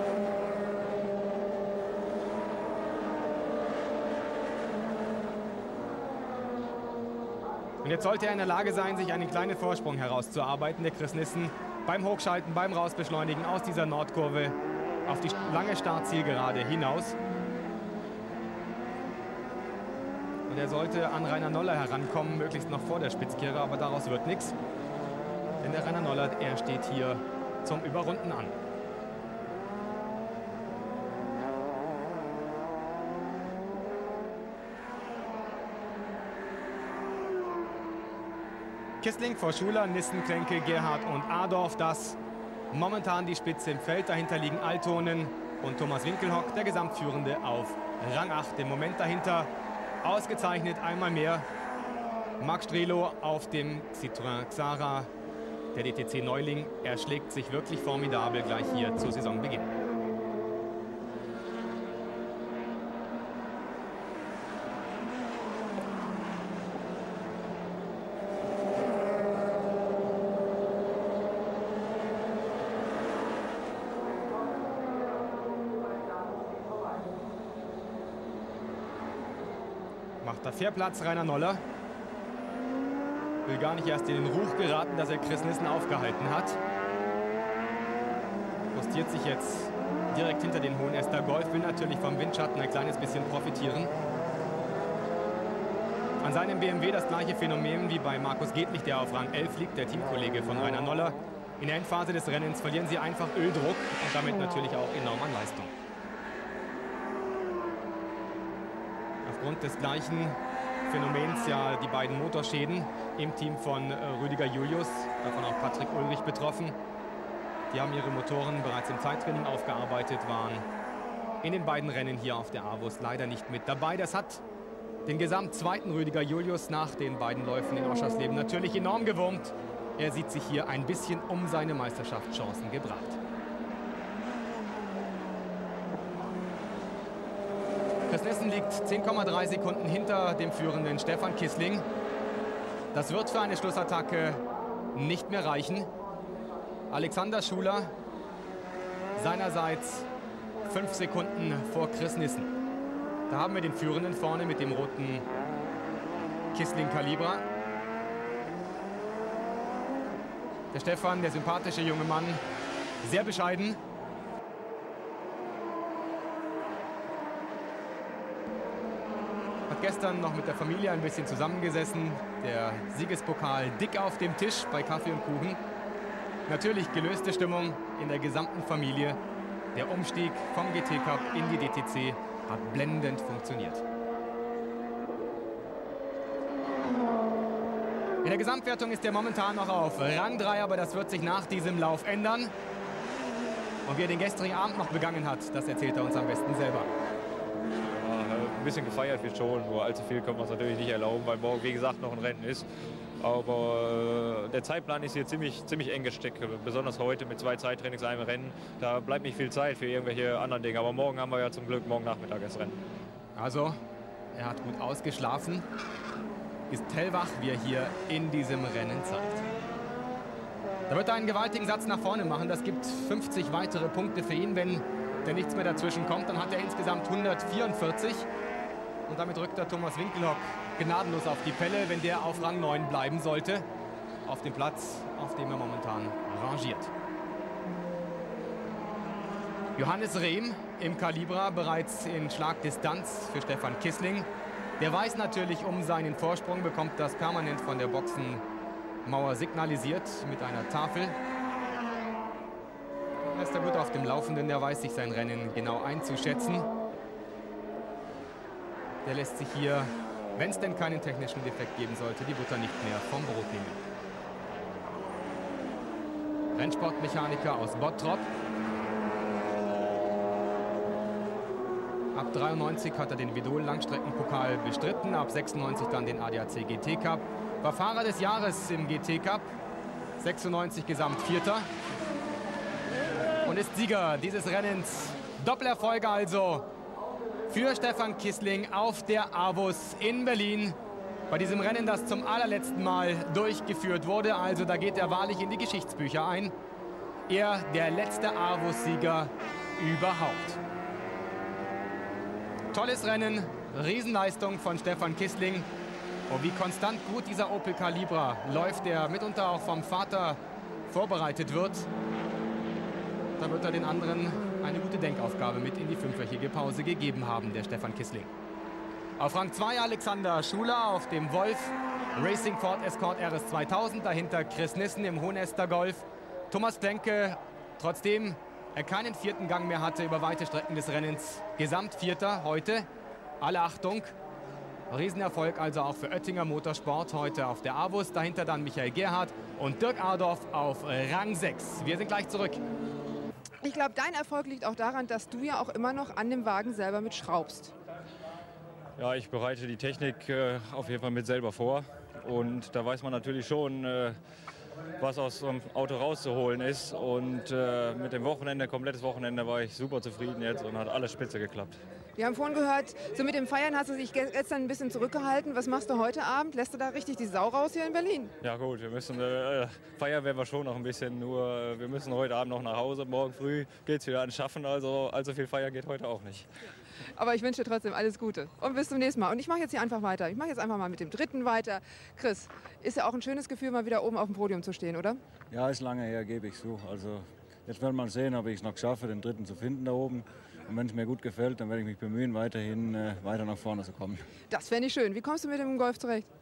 H: Und jetzt sollte er in der Lage sein, sich einen kleinen Vorsprung herauszuarbeiten, der Chris Nissen, beim Hochschalten, beim Rausbeschleunigen aus dieser Nordkurve auf die lange Startzielgerade hinaus. Und er sollte an Rainer Noller herankommen, möglichst noch vor der Spitzkehre, aber daraus wird nichts. Denn der Rainer Noller, er steht hier zum Überrunden an. Kissling vor Schuler, Nissen, Klenke, Gerhard und Adorf. Das momentan die Spitze im Feld. Dahinter liegen Altonen und Thomas Winkelhock, der Gesamtführende auf Rang 8. Im Moment dahinter ausgezeichnet einmal mehr Marc Strelo auf dem Citroën Xara, der DTC Neuling. Er schlägt sich wirklich formidabel gleich hier zu Saisonbeginn. Macht da Fairplatz Rainer Noller. Will gar nicht erst in den Ruch geraten, dass er Chris Nissen aufgehalten hat. Postiert sich jetzt direkt hinter den Hohenester Golf. Will natürlich vom Windschatten ein kleines bisschen profitieren. An seinem BMW das gleiche Phänomen wie bei Markus Gedlich, der auf Rang 11 liegt, der Teamkollege von Rainer Noller. In der Endphase des Rennens verlieren sie einfach Öldruck und damit natürlich auch enorm an Leistung. Aufgrund des gleichen Phänomens ja die beiden Motorschäden im Team von Rüdiger Julius davon auch Patrick Ulrich betroffen. Die haben ihre Motoren bereits im Zeittraining aufgearbeitet, waren in den beiden Rennen hier auf der AWUS leider nicht mit dabei. Das hat den Gesamtzweiten Rüdiger Julius nach den beiden Läufen in Oschersleben natürlich enorm gewurmt. Er sieht sich hier ein bisschen um seine Meisterschaftschancen gebracht. Chris Nissen liegt 10,3 Sekunden hinter dem führenden Stefan Kissling. Das wird für eine Schlussattacke nicht mehr reichen. Alexander Schuler seinerseits 5 Sekunden vor Chris Nissen. Da haben wir den Führenden vorne mit dem roten Kissling Calibra. Der Stefan, der sympathische junge Mann, sehr bescheiden. Hat gestern noch mit der Familie ein bisschen zusammengesessen. Der Siegespokal dick auf dem Tisch bei Kaffee und Kuchen. Natürlich gelöste Stimmung in der gesamten Familie. Der Umstieg vom GT Cup in die DTC hat blendend funktioniert. In der Gesamtwertung ist er momentan noch auf Rang 3, aber das wird sich nach diesem Lauf ändern. Und wie er den gestrigen Abend noch begangen hat, das erzählt er uns am besten selber.
N: Ja, ein bisschen gefeiert wird schon, nur allzu viel können wir uns natürlich nicht erlauben, weil morgen, wie gesagt, noch ein Rennen ist. Aber der Zeitplan ist hier ziemlich eng gesteckt, besonders heute mit 2 Zeittrainings, einem Rennen. Da bleibt nicht viel Zeit für irgendwelche anderen Dinge. Aber morgen haben wir ja zum Glück morgen Nachmittag das Rennen.
H: Also, er hat gut ausgeschlafen, ist hellwach, wie er hier in diesem Rennen zeigt. Da wird er einen gewaltigen Satz nach vorne machen. Das gibt 50 weitere Punkte für ihn. Wenn da nichts mehr dazwischen kommt, dann hat er insgesamt 144. Und damit rückt der Thomas Winkelhock gnadenlos auf die Pelle, wenn der auf Rang 9 bleiben sollte. Auf dem Platz, auf dem er momentan rangiert. Johannes Rehm im Calibra bereits in Schlagdistanz für Stefan Kissling. Der weiß natürlich um seinen Vorsprung, bekommt das permanent von der Boxenmauer signalisiert mit einer Tafel. Er ist da gut auf dem Laufenden, der weiß sich sein Rennen genau einzuschätzen. Der lässt sich hier, wenn es denn keinen technischen Defekt geben sollte, die Butter nicht mehr vom Brot nehmen. Rennsportmechaniker aus Bottrop. Ab 93 hat er den Vidol Langstreckenpokal bestritten, ab 96 dann den ADAC GT Cup. War Fahrer des Jahres im GT Cup, 96 gesamt Vierter. Und ist Sieger dieses Rennens. Doppelerfolg also für Stefan Kissling auf der AWUS in Berlin. Bei diesem Rennen, das zum allerletzten Mal durchgeführt wurde. Also da geht er wahrlich in die Geschichtsbücher ein. Er der letzte AWUS-Sieger überhaupt. Tolles Rennen, Riesenleistung von Stefan Kissling. Und wie konstant gut dieser Opel Calibra läuft, der mitunter auch vom Vater vorbereitet wird. Da wird er den anderen eine gute Denkaufgabe mit in die 5-wöchige Pause gegeben haben, der Stefan Kissling. Auf Rang 2 Alexander Schuler auf dem Wolf Racing Ford Escort RS 2000. Dahinter Chris Nissen im Hohenester Golf. Thomas Plenke, trotzdem er keinen 4. Gang mehr hatte über weite Strecken des Rennens. Gesamtvierter heute. Alle Achtung. Riesenerfolg also auch für Oettinger Motorsport heute auf der AWUS. Dahinter dann Michael Gerhardt und Dirk Adorf auf Rang 6. Wir sind gleich zurück.
A: Ich glaube, dein Erfolg liegt auch daran, dass du ja auch immer noch an dem Wagen selber mitschraubst.
N: Ja, ich bereite die Technik auf jeden Fall mit selber vor. Und da weiß man natürlich schon, was aus so einem Auto rauszuholen ist. Und mit dem Wochenende, komplettes Wochenende, war ich super zufrieden jetzt und hat alles spitze geklappt. Wir
A: haben vorhin gehört, so mit dem Feiern hast du dich gestern ein bisschen zurückgehalten. Was machst du heute Abend? Lässt du da richtig die Sau raus hier in Berlin?
N: Ja gut, wir müssen feiern werden wir schon noch ein bisschen, nur wir müssen heute Abend noch nach Hause. Morgen früh geht es wieder ans Schaffen, also allzu viel feiern geht heute auch nicht.
A: Aber ich wünsche dir trotzdem alles Gute und bis zum nächsten Mal. Und ich mache jetzt hier einfach weiter. Ich mache jetzt einfach mal mit dem 3. weiter. Chris, ist ja auch ein schönes Gefühl, mal wieder oben auf dem Podium zu stehen, oder?
O: Ja, ist lange her, gebe ich zu. Also jetzt werden wir mal sehen, ob ich es noch schaffe, den 3. zu finden da oben. Und wenn es mir gut gefällt, dann werde ich mich bemühen, weiterhin weiter nach vorne zu kommen.
A: Das fände ich schön. Wie kommst du mit dem Golf zurecht?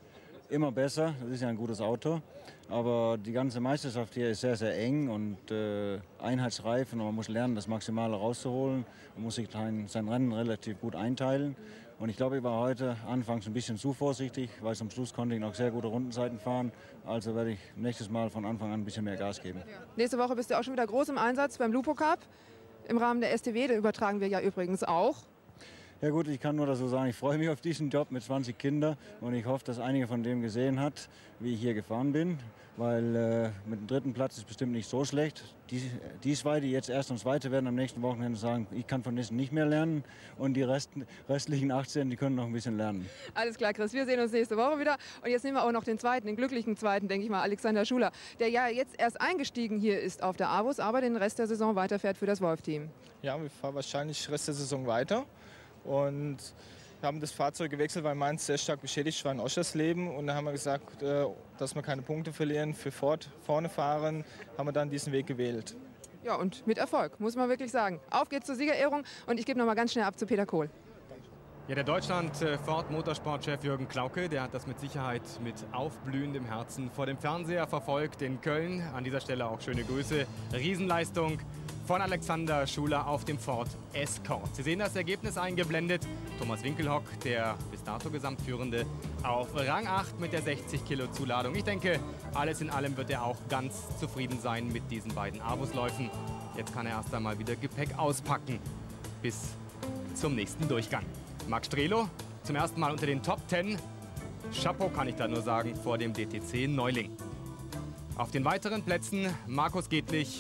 O: immer besser. Das ist ja ein gutes Auto. Aber die ganze Meisterschaft hier ist sehr, sehr eng und einheitsreif. Und man muss lernen, das Maximale rauszuholen. Man muss sich sein Rennen relativ gut einteilen. Und ich glaube, ich war heute anfangs ein bisschen zu vorsichtig, weil zum Schluss konnte ich noch sehr gute Rundenzeiten fahren. Also werde ich nächstes Mal von Anfang an ein bisschen mehr Gas geben.
A: Ja. Nächste Woche bist du auch schon wieder groß im Einsatz beim Lupo Cup. Im Rahmen der STW, den übertragen wir ja übrigens auch.
O: Ja gut, ich kann nur dazu sagen, ich freue mich auf diesen Job mit 20 Kindern und ich hoffe, dass einige von dem gesehen hat, wie ich hier gefahren bin, weil mit dem 3. Platz ist bestimmt nicht so schlecht. Die zwei, die jetzt erst und zweite werden am nächsten Wochenende sagen, ich kann von diesen nicht mehr lernen und die restlichen 18, die können noch ein bisschen lernen.
A: Alles klar, Chris, wir sehen uns nächste Woche wieder und jetzt nehmen wir auch noch den zweiten, den glücklichen zweiten, denke ich mal, Alexander Schuler, der ja jetzt erst eingestiegen hier ist auf der AWUS, aber den Rest der Saison weiterfährt für das Wolf-Team.
P: Ja, wir fahren wahrscheinlich Rest der Saison weiter. Und wir haben das Fahrzeug gewechselt, weil meins sehr stark beschädigt war in Oschersleben. Und dann haben wir gesagt, dass wir keine Punkte verlieren, für vorne fahren, haben wir dann diesen Weg gewählt.
A: Ja, und mit Erfolg, muss man wirklich sagen. Auf geht's zur Siegerehrung und ich gebe noch mal ganz schnell ab zu Peter Kohl.
H: Ja, der Deutschland-Ford-Motorsport-Chef Jürgen Klauke, der hat das mit Sicherheit mit aufblühendem Herzen vor dem Fernseher verfolgt in Köln. An dieser Stelle auch schöne Grüße. Riesenleistung von Alexander Schuler auf dem Ford Escort. Sie sehen das Ergebnis eingeblendet. Thomas Winkelhock, der bis dato Gesamtführende, auf Rang 8 mit der 60 Kilo Zuladung. Ich denke, alles in allem wird er auch ganz zufrieden sein mit diesen beiden AWUS-Läufen. Jetzt kann er erst einmal wieder Gepäck auspacken bis zum nächsten Durchgang. Max Strelo zum ersten Mal unter den Top 10. Chapeau kann ich da nur sagen, vor dem DTC Neuling. Auf den weiteren Plätzen Markus Gedlich.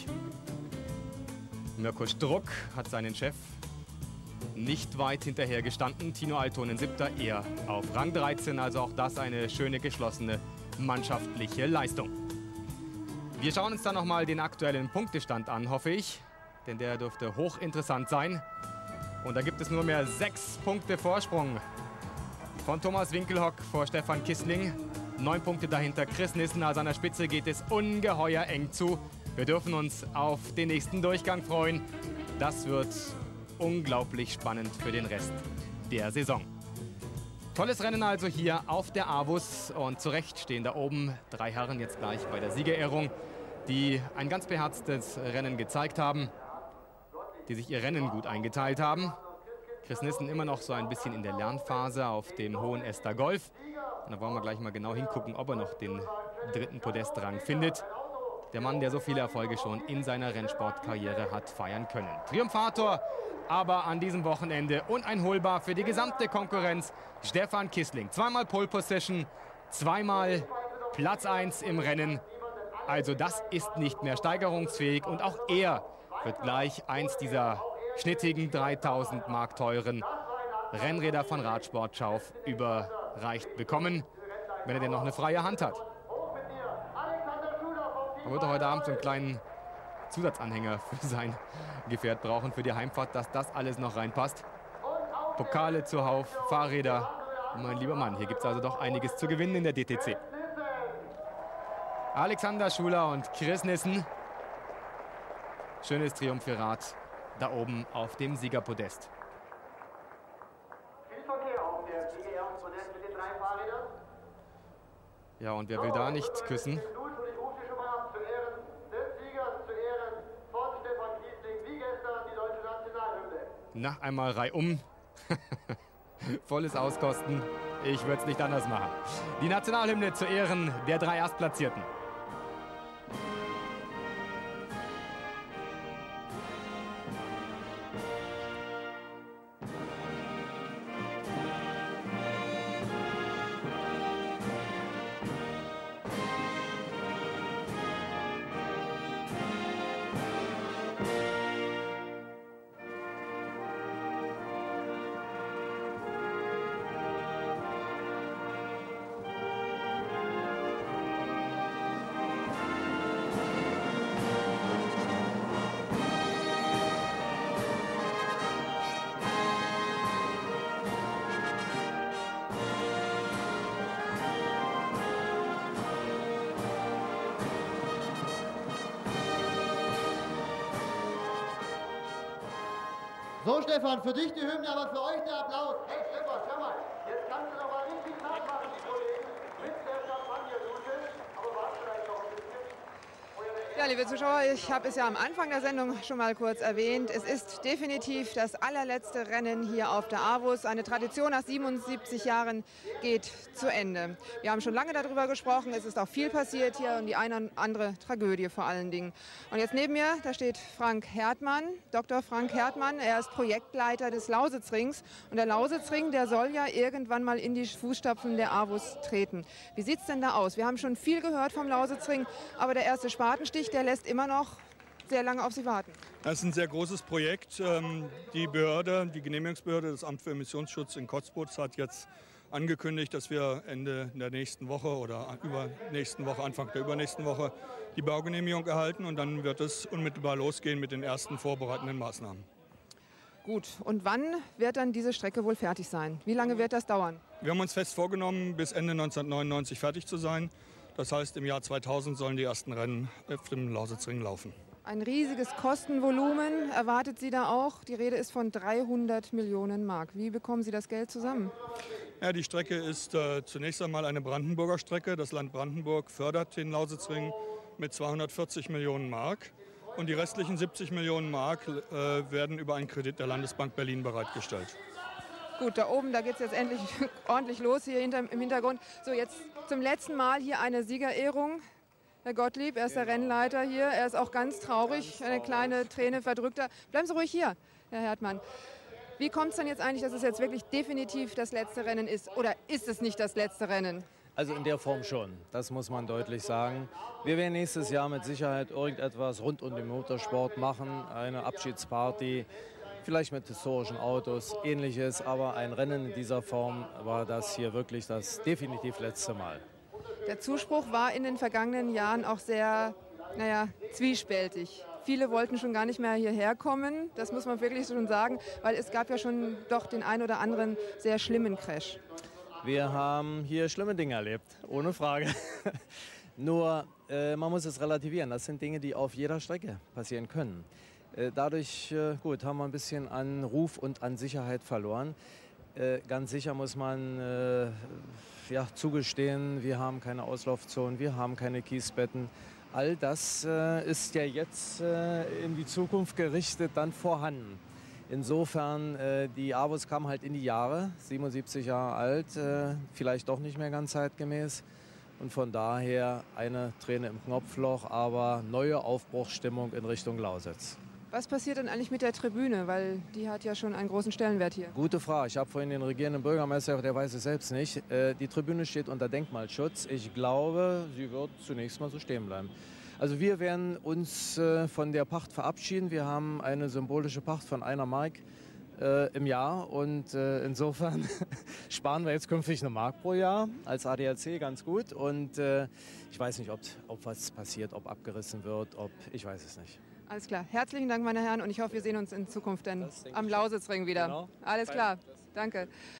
H: Mirko Struck hat seinen Chef nicht weit hinterher gestanden. Tino Altonen 7. er auf Rang 13. Also auch das eine schöne geschlossene mannschaftliche Leistung. Wir schauen uns dann noch mal den aktuellen Punktestand an, hoffe ich. Denn der dürfte hochinteressant sein. Und da gibt es nur mehr 6 Punkte Vorsprung von Thomas Winkelhock vor Stefan Kissling. 9 Punkte dahinter Chris Nissen. Also an der Spitze geht es ungeheuer eng zu. Wir dürfen uns auf den nächsten Durchgang freuen. Das wird unglaublich spannend für den Rest der Saison. Tolles Rennen also hier auf der AWUS. Und zu Recht stehen da oben 3 Herren jetzt gleich bei der Siegerehrung, die ein ganz beherztes Rennen gezeigt haben, die sich ihr Rennen gut eingeteilt haben. Chris Nissen immer noch so ein bisschen in der Lernphase auf dem Hohen Ester Golf. Und da wollen wir gleich mal genau hingucken, ob er noch den 3. Podestrang findet. Der Mann, der so viele Erfolge schon in seiner Rennsportkarriere hat feiern können. Triumphator aber an diesem Wochenende uneinholbar für die gesamte Konkurrenz. Stefan Kissling, 2-mal Pole Position, 2-mal Platz 1 im Rennen. Also das ist nicht mehr steigerungsfähig und auch er wird gleich eins dieser schnittigen 3000 Mark teuren Rennräder von Radsport Schauf überreicht bekommen, wenn er denn noch eine freie Hand hat. Er wird heute Abend so einen kleinen Zusatzanhänger für sein Gefährt brauchen, für die Heimfahrt, dass das alles noch reinpasst. Pokale zuhauf, Fahrräder. Mein lieber Mann, hier gibt es also doch einiges zu gewinnen in der DTC. Alexander Schuler und Chris Nissen. Schönes Triumphirat da oben auf dem Siegerpodest. Ja, und wer will da nicht küssen? Na, einmal reihum. Volles Auskosten. Ich würde es nicht anders machen. Die Nationalhymne zu Ehren der 3 Erstplatzierten.
Q: So, Stefan, für dich die Hymne, aber für euch der Applaus. Hey, Stefan, schau mal, jetzt kannst du doch mal richtig nachmachen, die Kollegen. Mit der
A: liebe Zuschauer, ich habe es ja am Anfang der Sendung schon mal kurz erwähnt. Es ist definitiv das allerletzte Rennen hier auf der AWUS. Eine Tradition nach 77 Jahren geht zu Ende. Wir haben schon lange darüber gesprochen. Es ist auch viel passiert hier und die eine oder andere Tragödie vor allen Dingen. Und jetzt neben mir, da steht Frank Hertmann, Dr. Frank Hertmann. Er ist Projektleiter des Lausitzrings. Und der Lausitzring, der soll ja irgendwann mal in die Fußstapfen der AWUS treten. Wie sieht es denn da aus? Wir haben schon viel gehört vom Lausitzring, aber der erste Spatenstich, der lässt immer noch sehr lange auf Sie warten.
R: Das ist ein sehr großes Projekt. Die Behörde, die Genehmigungsbehörde, das Amt für Emissionsschutz in Cottbus hat jetzt angekündigt, dass wir Ende der nächsten Woche oder übernächsten Woche, Anfang der übernächsten Woche die Baugenehmigung erhalten und dann wird es unmittelbar losgehen mit den ersten vorbereitenden Maßnahmen.
A: Gut, und wann wird dann diese Strecke wohl fertig sein? Wie lange wird das dauern?
R: Wir haben uns fest vorgenommen, bis Ende 1999 fertig zu sein. Das heißt, im Jahr 2000 sollen die ersten Rennen auf dem Lausitzring laufen.
A: Ein riesiges Kostenvolumen erwartet Sie da auch. Die Rede ist von 300 Millionen Mark. Wie bekommen Sie das Geld zusammen?
R: Ja, die Strecke ist zunächst einmal eine Brandenburger Strecke. Das Land Brandenburg fördert den Lausitzring mit 240 Millionen Mark. Und die restlichen 70 Millionen Mark werden über einen Kredit der Landesbank Berlin bereitgestellt.
A: Gut, da oben, da geht es jetzt endlich ordentlich los hier im Hintergrund. So, jetzt zum letzten Mal hier eine Siegerehrung. Herr Gottlieb, er ist der Rennleiter hier. Er ist auch ganz traurig, eine kleine Träne verdrückt. Bleiben Sie ruhig hier, Herr Hertmann. Wie kommt es denn jetzt eigentlich, dass es jetzt wirklich definitiv das letzte Rennen ist? Oder ist es nicht das letzte Rennen?
S: Also in der Form schon, das muss man deutlich sagen. Wir werden nächstes Jahr mit Sicherheit irgendetwas rund um den Motorsport machen, eine Abschiedsparty. Vielleicht mit historischen Autos, ähnliches, aber ein Rennen in dieser Form war das hier wirklich das definitiv letzte Mal.
A: Der Zuspruch war in den vergangenen Jahren auch sehr, zwiespältig. Viele wollten schon gar nicht mehr hierher kommen, das muss man wirklich schon sagen, weil es gab ja schon doch den ein oder anderen sehr schlimmen Crash.
S: Wir haben hier schlimme Dinge erlebt, ohne Frage. Nur, man muss es relativieren, das sind Dinge, die auf jeder Strecke passieren können. Dadurch haben wir ein bisschen an Ruf und an Sicherheit verloren. Ganz sicher muss man zugestehen, wir haben keine Auslaufzonen, wir haben keine Kiesbetten. All das ist ja jetzt in die Zukunft gerichtet dann vorhanden. Insofern, die AWUS kam halt in die Jahre, 77 Jahre alt, vielleicht doch nicht mehr ganz zeitgemäß. Und von daher eine Träne im Knopfloch, aber neue Aufbruchsstimmung in Richtung Lausitz.
A: Was passiert denn eigentlich mit der Tribüne? Weil die hat ja schon einen großen Stellenwert hier.
S: Gute Frage. Ich habe vorhin den regierenden Bürgermeister, der weiß es selbst nicht. Die Tribüne steht unter Denkmalschutz. Ich glaube, sie wird zunächst mal so stehen bleiben. Also wir werden uns von der Pacht verabschieden. Wir haben eine symbolische Pacht von 1 Mark im Jahr. Und insofern sparen wir jetzt künftig 1 Mark pro Jahr als ADAC ganz gut. Und ich weiß nicht, ob was passiert, ob abgerissen wird, ich weiß es nicht.
A: Alles klar. Herzlichen Dank, meine Herren, und ich hoffe, wir sehen uns in Zukunft dann am Lausitzring wieder. Genau. Alles klar. Danke.